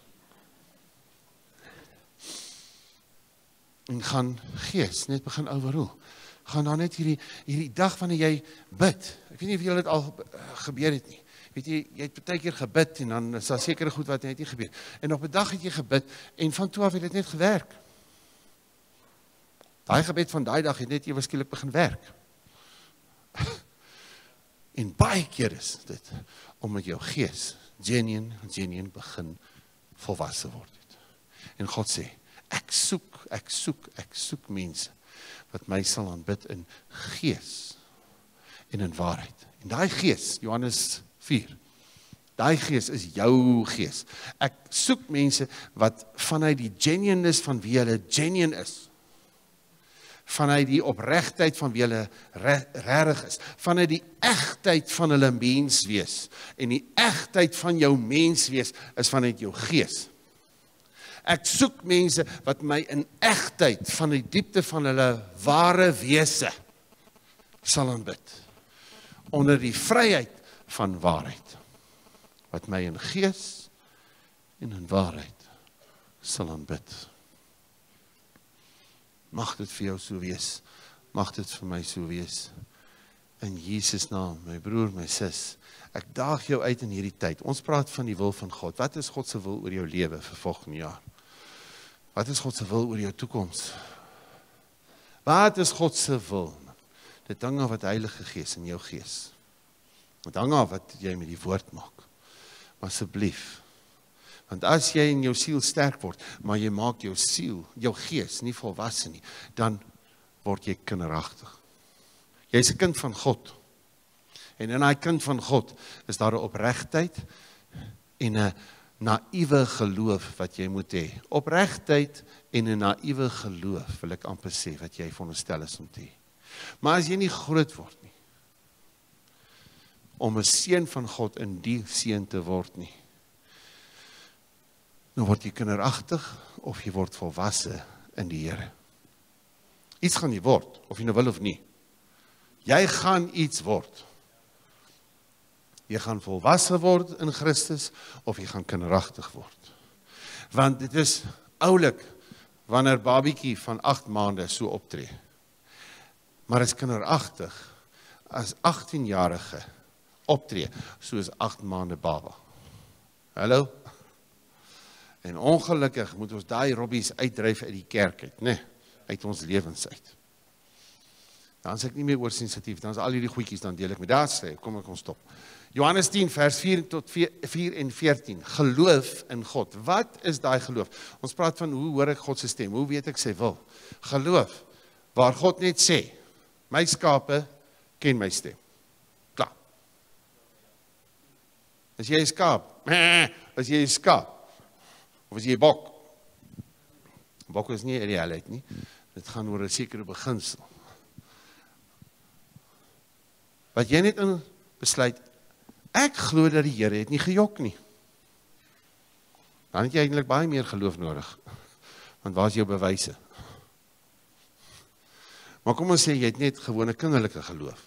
Speaker 1: En gaan gees net begin overrule. Gaan dan net hierdie dag wanneer jy bid. Ek weet nie of julle dit al gebeur het nie. Weet jy het baie keer gebid en dan is daar sekere goed wat net nie gebeur. En op 'n dag het jy gebid en van toe af het dit net gewerk. Daai gebed van daai dag het net ewe skielik begin werk. En baie keer is dit omdat jou gees genuine begin volwasse word. En God sê, ek soek mense wat my sal aanbid in gees en in waarheid. En daai gees, Johannes 4, daai gees is jou gees. Ek soek mense wat vanuit die genuineness van wie hulle genuine is, vanuit die opregtheid van wie hulle regtig is, vanuit die egtheid van hulle menswees, en die egtheid van jou menswees is vanuit jou gees. Ek soek mense wat my in egtheid van die diepte van hulle ware wese sal aanbid. Onder die vryheid van waarheid. Wat my in gees en in waarheid sal aanbid. Mag dit vir jou so wees. Mag dit vir my so wees. In Jesus naam, my broer, my sis, ek daag jou uit in hierdie tyd. Ons praat van die wil van God. Wat is God se wil oor jou lewe vir volgende jaar? Wat is God se wil oor jou toekoms? Wat is God se wil? Dit hang af wat Heilige Gees in jou gees. Dit hang af wat jy met die woord maak. Maar asseblief, want as jy in jou siel sterk word, maar jy maak jou siel, jou gees nie volwasse nie, dan word jy kinderagtig. Jy is 'n kind van God. En in daai kind van God is daar 'n opregtheid en 'n naïewe geloof wat jy moet hê. Opregtheid en 'n naïewe geloof, wil ek amper sê, wat jy veronderstel is om te hê. Maar as jy nie groot word nie, om 'n seun van God in die seun te word nie, dan word jy kinderagtig of jy word volwasse in die Here. Iets gaan jy word, of jy nou wil of nie. Jy gaan iets word. Jy gaan volwasse word in Christus, of jy gaan kinderagtig word. Want dit is oulik, wanneer babietjie van 8 maande so optree. Maar is kinderagtig, as 18-jarige optree, soos 8 maande baba. Hallo? En ongelukkig moet ons daai robbies uitdryf uit die kerk uit, nee, uit ons lewens uit. Dan is ek nie meer oorsensitief, dan is al hierdie goedjies, dan deel ek met daar sê, kom ek ons stop. Johannes 10 vers 4 tot 4 en 14, geloof in God. Wat is daai geloof? Ons praat van hoe hoor ek God se stem, hoe weet ek sy wil? Geloof, waar God net sê, my skape ken my stem. Klaar. As jy 'n skaap, as jy 'n skaap, of as jy 'n bok. Bok is nie 'n realiteit nie. Dit gaan oor 'n sekere beginsel. Wat jy net in besluit, ek glo dat die Here het nie gejok nie. Dan het jy eintlik baie meer geloof nodig. Want waar is jou bewyse? Maar kom ons sê, jy het net gewone kinderlike geloof.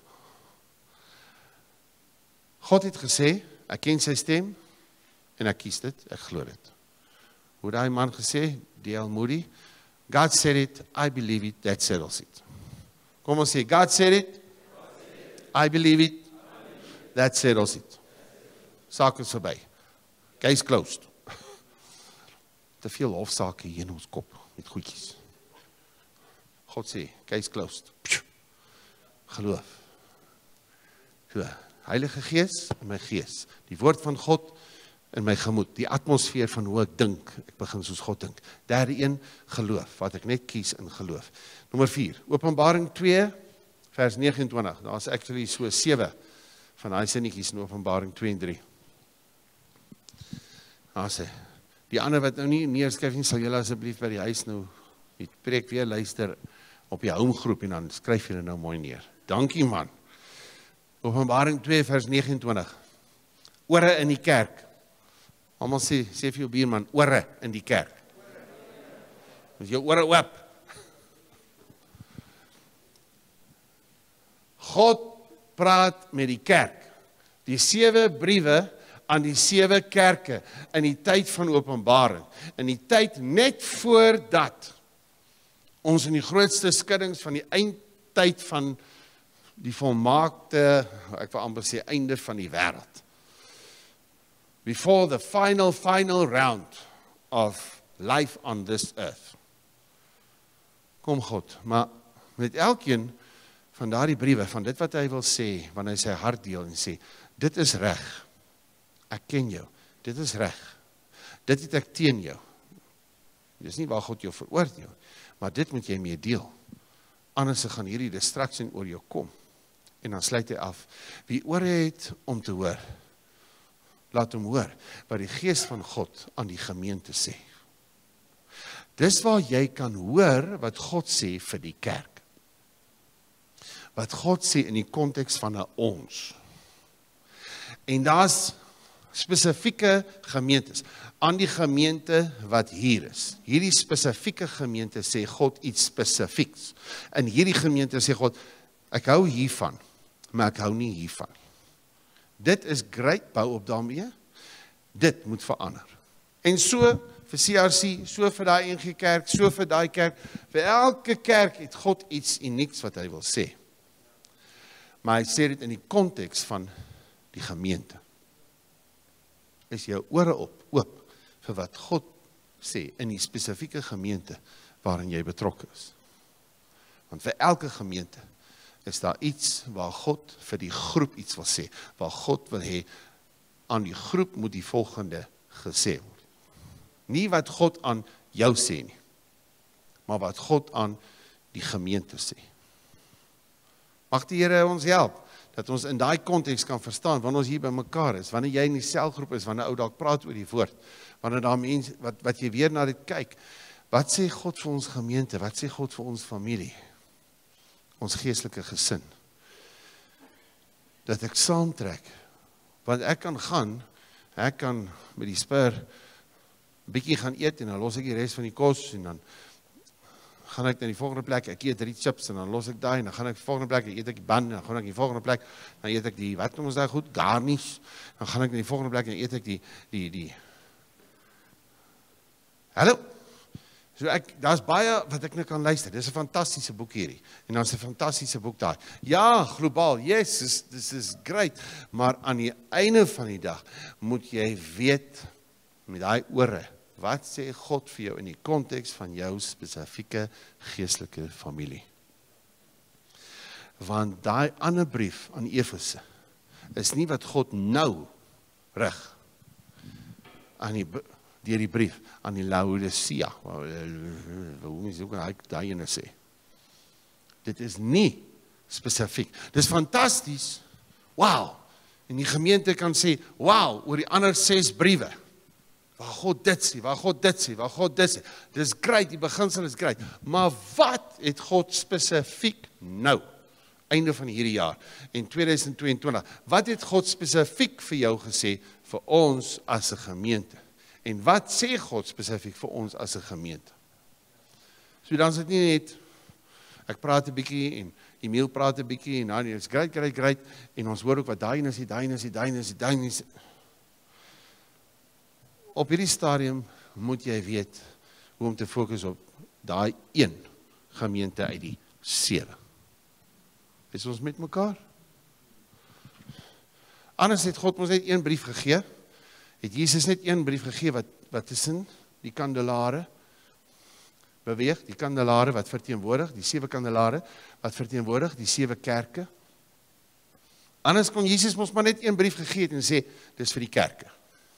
Speaker 1: God het gesê, ek ken sy stem, en ek kies dit, ek glo dit. Hoe daai man gesê, D.L. Moody, God said it, I believe it, that settles it. Kom ons sê, God said it, I believe it, that settles it. Saak is verby. Case closed. Te veel hofsaake hier in ons kop, met goedjies. God sê, case closed. Geloof. So, Heilige Gees in my gees. Die woord van God in my gemoed. Die atmosfeer van hoe ek dink. Ek begin soos God dink. Derde een, geloof. Wat ek net kies in geloof. Nommer 4, Openbaring 2, vers 29. Daar is actually so 7 van daai sinnetjies in Openbaring 2 en 3. Daar sê, die ander wat nou nie neerskryf nie, sal julle asseblief by die huis nou die preek weer luister op die homegroep en dan skryf julle nou mooi neer. Dankie man. Openbaring 2 vers 29. Ore in die kerk. Almal sê vir jou buurman, ore in die kerk. Is jou ore oop? God praat met die kerk. Die 7 briewe aan die 7 kerke in die tyd van Openbaring. In die tyd net voordat ons in die grootste skuddings van die eindtyd van die volmaakte, ek wil amper sê, einde van die wêreld. Before the final round of life on this earth. Kom God, maar met elkeen van daardie briewe, van dit wat hy wil sê, wanneer hy sy hart deel en sê, dit is reg, ek ken jou, dit is reg, dit het ek teen jou. Dit is nie waar God jou veroordeel, maar dit moet jy mee deel. Anders gaan hierdie distraction oor jou kom. En dan sluit hy af. Wie ore het om te hoor, laat hom hoor wat die Gees van God aan die gemeente sê. Dis waar jy kan hoor wat God sê vir die kerk. Wat God sê in die konteks van 'n ons. En daar's spesifieke gemeentes, aan die gemeente wat hier is. Hierdie spesifieke gemeente sê God iets spesifieks. In hierdie gemeente sê God, Ek hou hiervan, maar ek hou nie hiervan. Dit is great, bou op daarmee. Dit moet verander. En so vir CRC, so vir daai NG Kerk, so vir daai kerk, vir elke kerk het God iets unieks wat hy wil sê. Maar hy sê dit in die konteks van die gemeente. Is jou ore oop vir wat God sê in die spesifieke gemeente waarin jy betrokke is. Want vir elke gemeente is daar iets waar God vir die groep iets wil sê, waar God wil hê, aan die groep moet die volgende gesê word. Nie wat God aan jou sê nie, maar wat God aan die gemeente sê. Mag die Here ons help, dat ons in daai konteks kan verstaan, wanneer ons hier by mekaar is, wanneer jy in die selgroep is, wanneer ou dalk praat oor die woord, wanneer daar mense, wat jy weer na dit kyk, wat sê God vir ons gemeente, wat sê God vir ons familie, ons geestelike gesin, dat ek saamtrek, want ek kan gaan, ek kan met die Spur bietjie gaan eet, en dan los ek die res van die kos, en dan gaan ek na die volgende plek, ek eet 3 chips, en dan los ek daai, en dan gaan ek die volgende plek, en eet ek die bun, en dan gaan ek die volgende plek, dan eet ek die, wat noem ons daar goed, garnish, dan gaan ek na die volgende plek, en eet ek die. Hallo? So daar's baie wat ek nou kan luister, dis 'n fantastiese boek hierdie, en dan is 'n fantastiese boek daar. Ja, globaal, yes, this is great, maar aan die einde van die dag, moet jy weet, met daai ore, wat sê God vir jou in die konteks van jou spesifieke geestelike familie? Want daai ander brief aan Efese is nie wat God nou rig deur die brief aan die Laodicea. Hoe mens ook daai ene sê. Dit is nie spesifiek. Dit is fantasties. Wow. En die gemeente kan sê, wow, oor die ander 6 briewe. Waar God dit sê, waar God dit sê, waar God dit sê. Dit is great, die beginsel is great. Maar wat het God spesifiek nou, einde van hierdie jaar, in 2022, wat het God spesifiek vir jou gesê, vir ons as 'n gemeente? En wat sê God spesifiek vir ons as 'n gemeente? So dan is dit nie net, ek praat 'n bietjie, en Emil praat 'n bietjie, en dan is great, en ons hoor ook wat daai is. Op hierdie stadium moet jy weet hoe om te fokus op daai een gemeente uit die 7. Is ons met mekaar? Anders het God ons net 1 brief gegee. Het Jesus net 1 brief gegee wat tussen die kandelare beweeg, die kandelare wat verteenwoordig, die 7 kandelare wat verteenwoordig, die 7 kerke. Anders kon Jesus ons maar net 1 brief gegee het en sê, dis vir die kerke.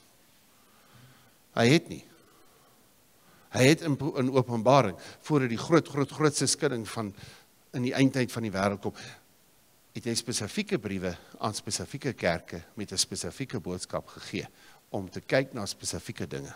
Speaker 1: Hy het nie. Hy het in Openbaring, voordat die grootste skudding van in die eindtyd van die wêreld kom, het hy spesifieke briewe aan spesifieke kerke met 'n spesifieke boodskap gegee, om te kyk na spesifieke dinge.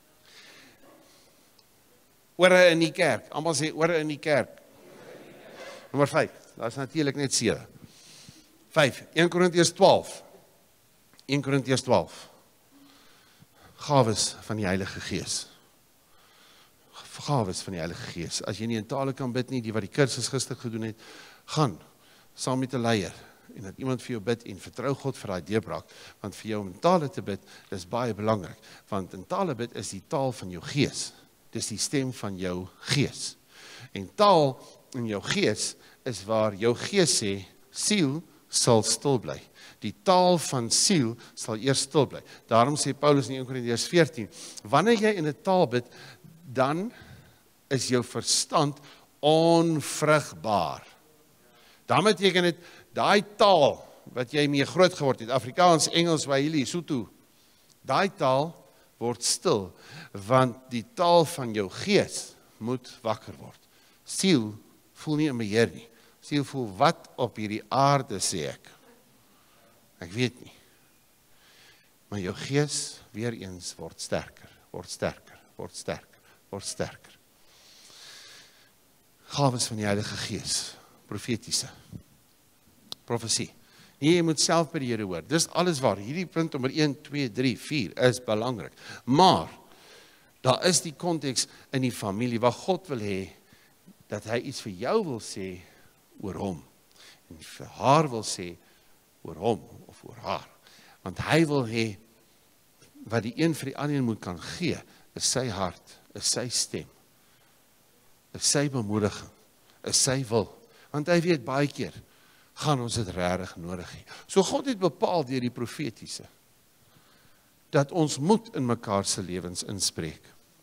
Speaker 1: Ore in die kerk, almal sê ore in die kerk. Nommer 5, daar is natuurlik net 7. 5, 1 Korintiërs 12. 1 Korintiërs 12. Gawes van die Heilige Gees. Gawes van die Heilige Gees. As jy nie in tale kan bid nie, die wat die kursus gister gedoen het, gaan saam met 'n leier en dat iemand vir jou bid en vertrou God vir daai deurbraak, want vir jou om in tale te bid, dis baie belangrik, want in tale bid is die taal van jou gees. Dis die stem van jou gees. En taal in jou gees is waar jou gees sê, siel sal stil bly. Die taal van siel sal eers stil bly. Daarom sê Paulus in 1 Korintiërs 14, wanneer jy in 'n taal bid, dan is jou verstand onvrugbaar. Dan beteken dit, daai taal wat jy mee groot geword het, Afrikaans, Engels, Swahili, Sotho, daai taal word stil, want die taal van jou gees moet wakker word. Siel voel nie in beheer nie. Siel voel, wat op hierdie aarde sê ek? Ek weet nie. Maar jou gees, weer eens, word sterker, word sterker, word sterker, word sterker. Gawes van die Heilige Gees, profetiese, profesie. Nee, jy moet self by die Here hoor. Dis alles waar, hierdie punt nommer 1, 2, 3, 4 is belangrik. Maar, daar is die konteks in die familie, waar God wil hê, dat hy iets vir jou wil sê, oor hom. En vir haar wil sê, oor hom of oor haar. Want hy wil hê, wat die een vir die ander moet kan gee, is sy hart, is sy stem, is sy bemoediging, is sy wil. Want hy weet baie keer, gaan ons dit regtig nodig hê. So God het bepaal deur die profetiese, dat ons moet in mekaar se lewens inspreek.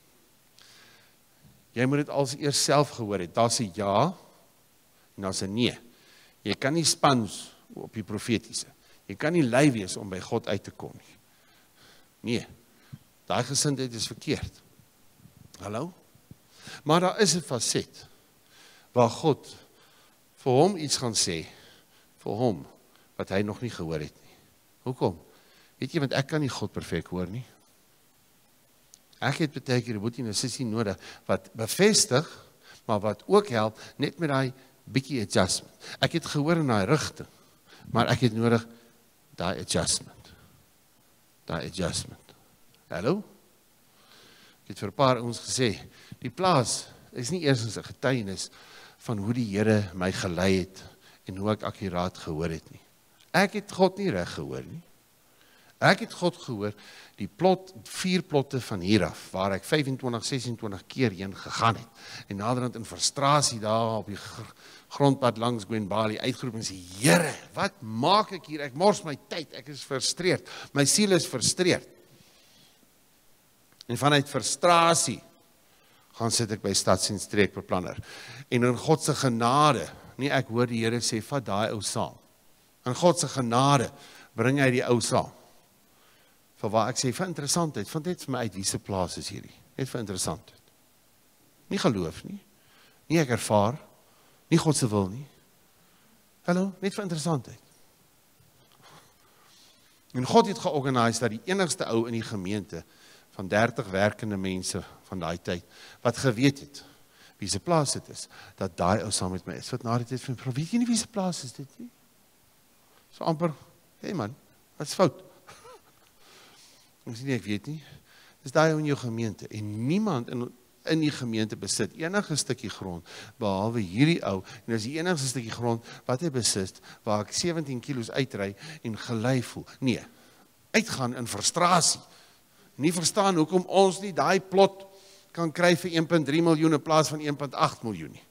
Speaker 1: Jy moet dit als eers self gehoor het, daar's 'n ja, en daar's 'n nee. Jy kan nie spans op die profetiese. Jy kan nie lui wees om by God uit te kom nie. Nee, daai gesindheid is verkeerd. Hallo? Maar daar is 'n faset, waar God vir hom iets gaan sê, vir hom, wat hy nog nie gehoor het nie. Hoekom? Weet jy, want ek kan nie God perfek hoor nie. Ek het baie keer 'n boetie en 'n sussie nodig, wat bevestig, maar wat ook help, net met daai bietjie adjustment. Ek het gehoor in daai rigting, maar ek het nodig daai adjustment. Daai adjustment. Hallo? Ek het vir 'n paar ons gesê, die plaas is nie eers 'n getuienis van hoe die Here my gelei het en hoe ek akkuraat gehoor het nie. Ek het God nie reg gehoor nie. Ek het God gehoor, die 4 plotte van hier af, waar ek 25, 26 keer heen gegaan het, en naderhand in frustrasie daar op die grondpad langs Gwenbali uitgeroep en sê, Here, wat maak ek hier? Ek mors my tyd, ek is frustreerd, my siel is frustreerd. En vanuit frustrasie, gaan sit ek by Stads- en Streekbeplanner. En in God se genade, nie ek hoor die Here sê, vat daai ou saam. In God se genade, bring hy die ou saam. Vir waar ek sê, vir interessantheid, vind net vir my uit, wie se plaas is hierdie? Net vir interessantheid. Nie geloof nie, nie ek ervaar, nie God se wil nie. Hallo, net vir interessantheid. En God het georganiseer dat die enigste ou in die gemeente, van 30 werkende mense van daai tyd, wat geweet het, wie se plaas dit is, dat daai ou saam met my is. Wat na die tyd van, weet jy nie wie se plaas is dit nie? So amper, hey man, wat is fout? Ek sê nie, ek weet nie. Dis daai ou in jou gemeente, en niemand in die gemeente besit enige stukkie grond, behalwe hierdie ou, en dis die enigste stukkie grond, wat hy besit, waar ek 17 kilos uitry, en gelei voel. Nee, uitgaan in frustrasie. Nie verstaan hoekom ons nie daai plot kan kry vir 1,3 miljoen in plaas van 1,8 miljoen nie.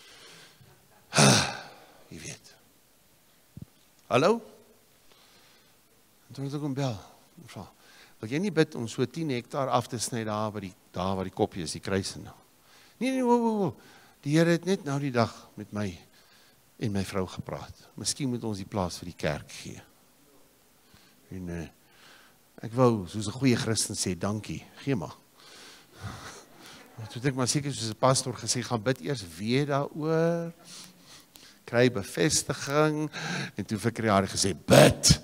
Speaker 1: Jy weet. Hallo? En toen het ook een bel. Wil jy nie bid om so 10 hektaar af te sny daar waar die kopie is, die kruise nou? Nee, wow. Die Here het net nou die dag met my en my vrou gepraat. Miskien moet ons die plaas vir die kerk gee. En ek wou, soos 'n goeie Christen sê, dankie, gee maar. Toe het ek maar seker soos 'n pastoor gesê, gaan bid eers weer daaroor, kry bevestiging, en toe vir Kriare gesê, bid!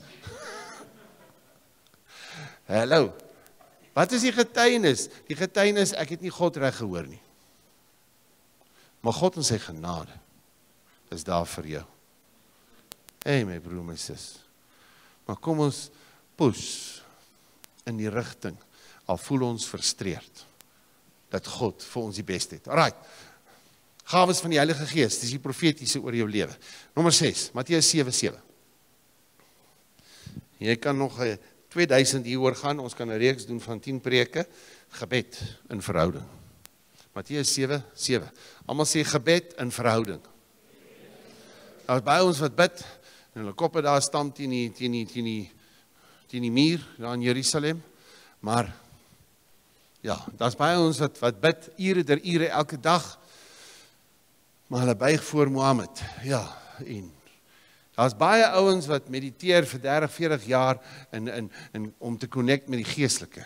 Speaker 1: Hallo, wat is die getuienis? Die getuienis, ek het nie God reg gehoor nie. Maar God in sy genade, is daar vir jou. Hey my broer, my sis. Maar kom ons push in die rigting, al voel ons frustreerd, dat God vir ons die beste het. Alright, gawes van die Heilige Gees, dis die profetiese oor jou lewe. Nommer 6, Matteus 7:7. Jy kan nog 2000 hieroor gaan, ons kan 'n reeks doen van 10 preke, gebed in verhouding. Matteus 7:7. Almal sê gebed in verhouding. Daar is baie ons wat bid, en hulle koppe daar stamp teen die muur, daar in Jerusalem, maar, ja, daar is baie ons wat bid, ure der ure, elke dag, maar hulle buig voor Mohammed, ja, en daar is baie ouens wat mediteer vir 30, 40 jaar, om te connect met die geestelike.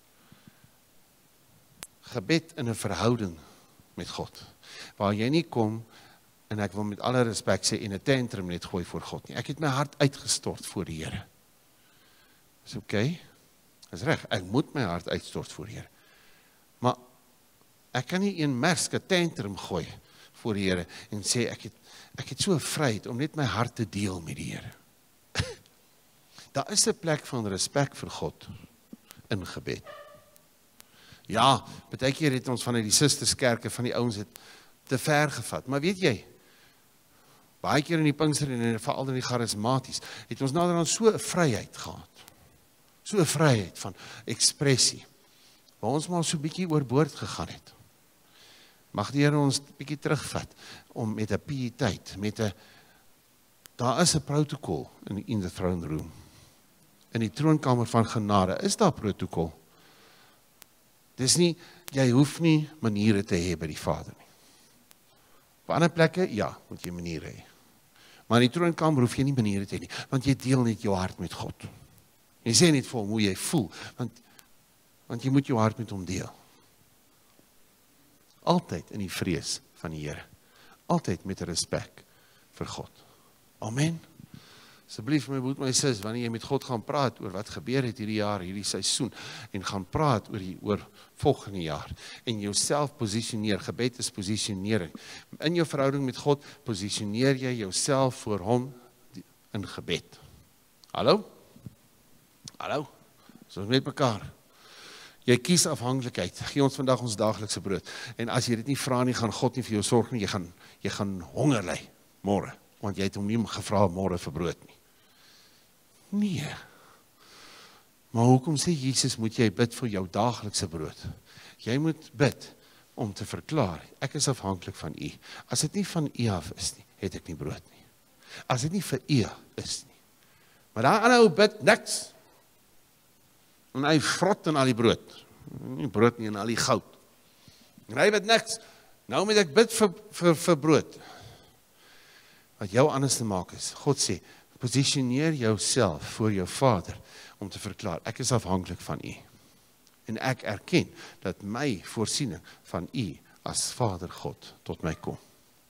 Speaker 1: Gebed in 'n verhouding met God, waar jy nie kom, en ek wil met alle respek sê, en 'n tantrum net gooi voor God nie. Ek het my hart uitgestort voor die Here. Is oké, is reg, ek moet my hart uitstort voor die Here. Maar, ek kan nie een merske tantrum gooi voor die Here, en sê, ek het so vryheid om net my hart te deel met die Here. Daar is 'n plek van respek vir God, in gebed. Ja, baie keer het ons vanuit die sisterskerke van die ouens het te ver gevat, maar weet jy, Baie keer in die Pinkster en veral in die charismaties, het ons naderhand so 'n vryheid gehad. So 'n vryheid van ekspressie, waar ons maar so 'n bietjie oorboord gegaan het. Mag die Here ons 'n bietjie terugvat, om met 'n piëteit, daar is 'n protokol in the throne room. In die troonkamer van genade is daar protokol. Dis nie, jy hoef nie maniere te hê by die Vader nie. Op ander plekke, ja, moet jy maniere hê. Maar in die troonkamer hoef jy nie maniere te hê nie, want jy deel net jou hart met God. Jy sê net vir hom hoe jy voel, want jy moet jou hart met hom deel. Altyd in die vrees van die Here. Altyd met respek vir God. Amen. Asseblief my broer, my sis, wanneer jy met God gaan praat oor wat gebeur het hierdie jaar, hierdie seisoen, en gaan praat oor volgende jaar, en jouself posisioneer, gebed is posisionering. In jou verhouding met God, posisioneer jy jouself voor hom in gebed. Hallo? Hallo? So met mekaar. Jy kies afhanklikheid, gee ons vandag ons daaglikse brood, en as jy dit nie vra nie, gaan God nie vir jou sorg nie, jy gaan honger ly, môre, want jy het hom nie gevra môre vir brood nie. Nee. Maar hoekom sê Jesus, moet jy bid vir jou daaglikse brood? Jy moet bid om te verklaar, ek is afhanklik van U. As dit nie van U af is nie, het ek nie brood nie. As dit nie vir U is nie. Maar daar aanhou bid niks. En hy vrot in al die brood. Nie brood nie, en al die goud. En hy bid niks. Nou moet ek bid vir brood. Wat jou anders te maak is, God sê, positioneer jouself voor jou Vader, om te verklaar, ek is afhanklik van U. En ek erken, dat my voorsiening van U, as Vader God, tot my kom.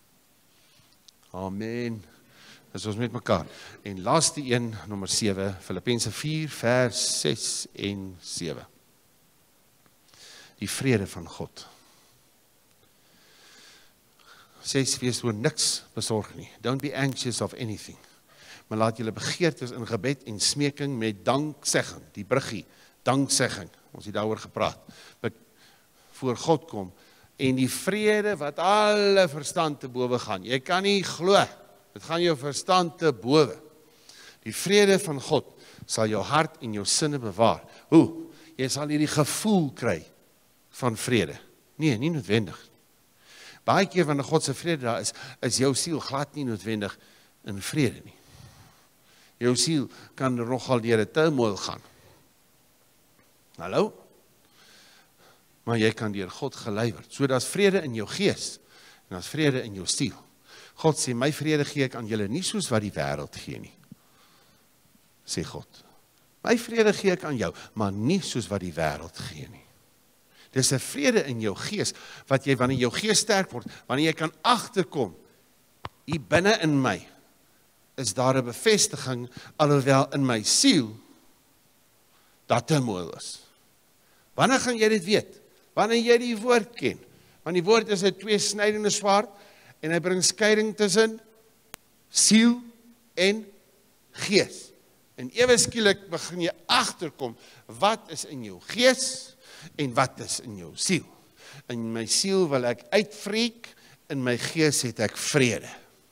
Speaker 1: Amen. Dis ons met mekaar. En laaste een, nommer 7, Filippense 4, vers 6 en 7. Die vrede van God. 6, wees oor niks besorg nie. Don't be anxious of anything. Maar laat julle begeertes in gebed en smeking met danksegging, die bruggie, danksegging, ons het daaroor gepraat, voor God kom, en die vrede wat alle verstand te bowe gaan. Jy kan nie glo, dit gaan jou verstand te bowe. Die vrede van God sal jou hart en jou sinne bewaar. Hoe? Jy sal hierdie gevoel kry van vrede. Nee, nie noodwendig. Baie keer wanneer God se vrede daar is jou siel glad nie noodwendig in vrede nie. Jou siel kan nogal deur 'n turmoil gaan. Hallo? Maar jy kan deur God gelei word. So daar's vrede in jou gees en daar's vrede in jou siel. God sê, my vrede gee ek aan julle nie soos wat die wêreld gee nie. Sê God. My vrede gee ek aan jou, maar nie soos wat die wêreld gee nie. Dis 'n vrede in jou gees, wat jy, wanneer jou gees sterk word, wanneer jy kan agterkom, hier binne in my, is daar 'n bevestiging, alhoewel in my siel, dat turmoil is. Wanneer gaan jy dit weet? Wanneer jy die woord ken. Want die woord is 'n tweesnydende swaard, en hy bring skeiding tussen siel en gees. En ewe skielik begin jy agterkom, wat is in jou gees, en wat is in jou siel. In my siel wil ek uitfreek, in my gees het ek vrede.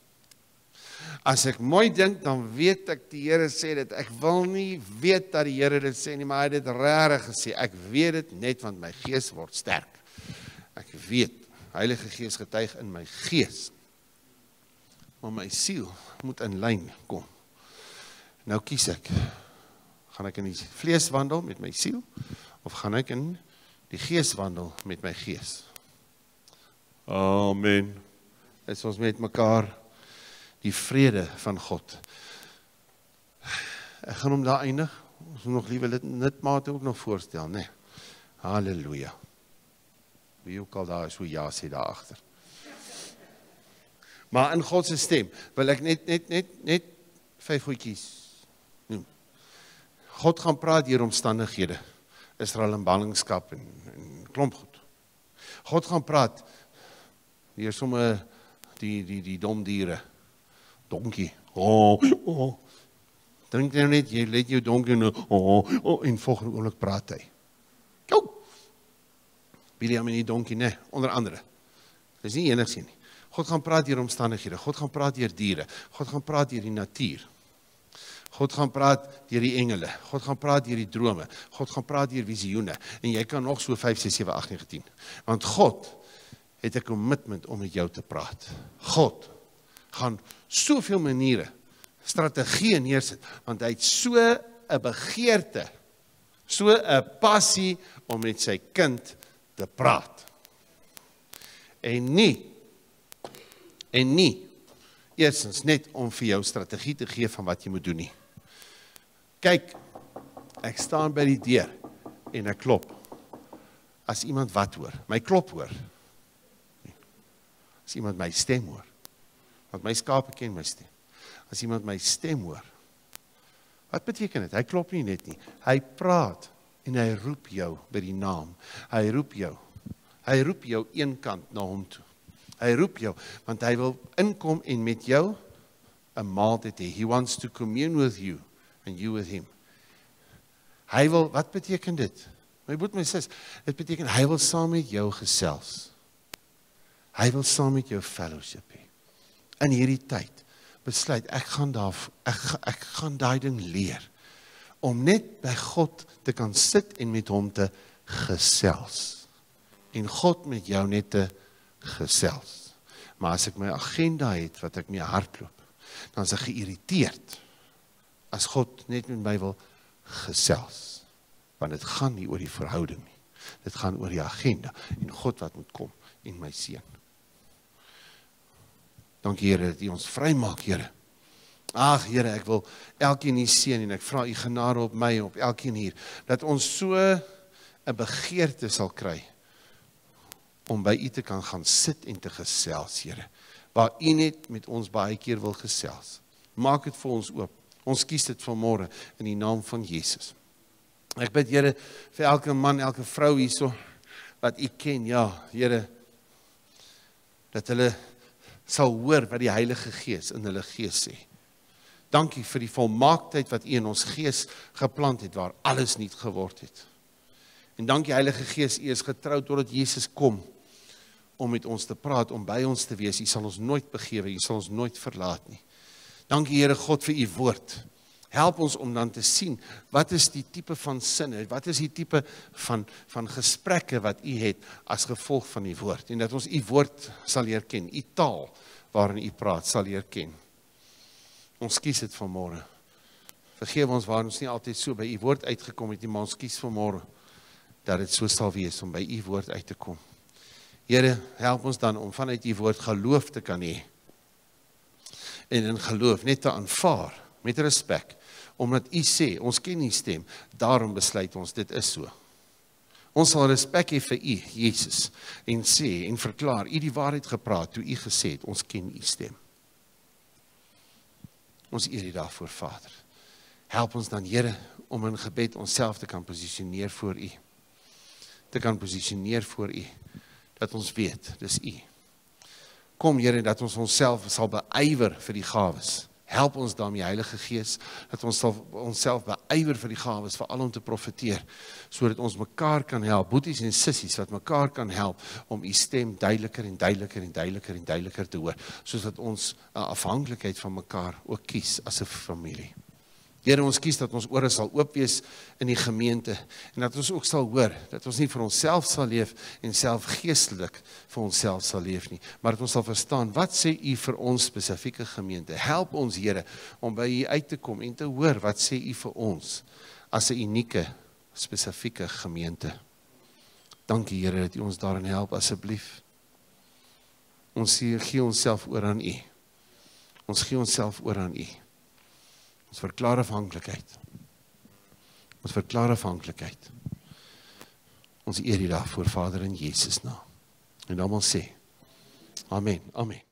Speaker 1: As ek mooi dink, dan weet ek die Here sê dit. Ek wil nie weet dat die Here dit sê nie, maar hy het dit regtig gesê. Ek weet dit net, want my gees word sterk. Ek weet, Heilige Gees getuig in my gees. Maar my siel moet in lyn kom. Nou kies ek. Gaan ek in die vlees wandel met my siel, of gaan ek in die gees wandel met my gees? Amen. Is ons met mekaar die vrede van God. Ek gaan hom daar eindig. Ons moet nog liewe lidmate ook nog voorstel, né? Halleluja. Wie ook al daar is, hoe ja sê daar agter. Maar in God se stem wil ek net 5 goedjies noem. God gaan praat deur omstandighede. Israel in ballingskap en klomp goed. God gaan praat deur sommer die dom diere. Donkie. Drink nou net, jy let jou donkie nou, en volgende oomblik praat hy. Biliam en die donkie, nee, onder andere. Dis nie enigsins nie. God gaan praat deur omstandighede, God gaan praat deur diere, God gaan praat deur die natuur. God gaan praat deur die engele, God gaan praat deur die drome, God gaan praat deur visioene, en jy kan nog so 5, 6, 7, 8, 9, 10. Want God het 'n commitment om met jou te praat. God gaan soveel maniere, strategieë neersit, want hy het so 'n begeerte, so 'n passie om met sy kind te praat. En nie, eerstens net om vir jou strategie te gee van wat jy moet doen nie. Kyk, ek staan by die deur en ek klop. As iemand wat hoor, my klop hoor. As iemand my stem hoor. Want my skape ken my stem. As iemand my stem hoor. Wat beteken dit? Hy klop nie net nie. Hy praat en hy roep jou by die naam. Hy roep jou. Hy roep jou een kant na hom toe. Hy roep jou, want hy wil inkom en met jou 'n maaltyd hê. He wants to commune with you and you with him. Hy wil, wat beteken dit? My broer, my sis, dit beteken hy wil saam met jou gesels. Hy wil saam met jou fellowship hê. In hierdie tyd besluit ek gaan daai ding leer om net by God te kan sit en met hom te gesels. En God met jou net te gesels. Maar as ek my agenda het wat ek mee hardloop, dan is ek geïrriteerd as God net met my wil gesels. Want dit gaan nie oor die verhouding nie. Dit gaan oor die agenda en God wat moet kom en my seën. Dankie Here dat U ons vrymaak, Here. Ag Here, ek wil elkeen hier seën en ek vra U genade op my en op elkeen hier, dat ons so 'n begeerte sal kry om by U te kan gaan sit en te gesels, Here, waar U net met ons baie keer wil gesels. Maak dit vir ons oop. Ons kies dit vanmôre in die naam van Jesus. Ek bid, Here, vir elke man, elke vrou hierso wat U ken, ja, Here, dat hulle sal hoor wat die Heilige Gees in hulle gees sê. Dankie vir die volmaaktheid wat U in ons gees geplant het, waar alles nuut geword het. En dankie Heilige Gees, U is getrou totdat Jesus kom, om met ons te praat, om by ons te wees. U sal ons nooit begewe, U sal ons nooit verlaat nie. Dankie Here God vir U woord. Help ons om dan te sien, wat is die tipe van sinne, wat is die tipe van gesprekke wat U het as gevolg van U woord. En dat ons U woord sal leer ken, U taal waarin U praat sal leer ken. Ons kies dit vanmôre. Vergewe ons waar ons nie altyd so by U woord uitgekom het nie, maar ons kies vanmôre dat dit so sal wees om by U woord uit te kom. Here, help ons dan om vanuit U woord geloof te kan hê. En in geloof net te aanvaar, met respek, omdat U sê, ons ken U stem, daarom besluit ons, dit is so. Ons sal respek hê vir U, Jesus, en sê, en verklaar, U die waarheid gepraat, toe U gesê het, ons ken U stem. Ons eer U daarvoor, Vader. Help ons dan, Here, om in gebed onsself te kan posisioneer voor U. Te kan posisioneer voor U, dat ons weet, dis U. Kom, Here, dat ons onsself sal beywer vir die gawes. Help ons daarmee, Heilige Gees, dat ons sal onsself beywer vir die gawes, veral om te profeteer, sodat ons mekaar kan help, boeties en sissies, wat mekaar kan help, om U stem duideliker en duideliker en duideliker en duideliker te hoor, sodat ons 'n afhanklikheid van mekaar ook kies as 'n familie. Here, ons kies dat ons ore sal oop wees in die gemeente, en dat ons ook sal hoor, dat ons nie vir onsself sal leef, en self geestelik vir onsself sal leef nie, maar dat ons sal verstaan, wat sê U vir ons spesifieke gemeente? Help ons, Here, om by U uit te kom, en te hoor, wat sê U vir ons, as 'n unieke, spesifieke gemeente. Dankie, Here, dat U ons daarin help, asseblief. Ons gee onsself oor aan U. Ons gee onsself oor aan U. Ons verklaar afhanklikheid. Ons verklaar afhanklikheid. Ons eer U daarvoor, Vader, in Jesus naam. En almal sê, amen, amen.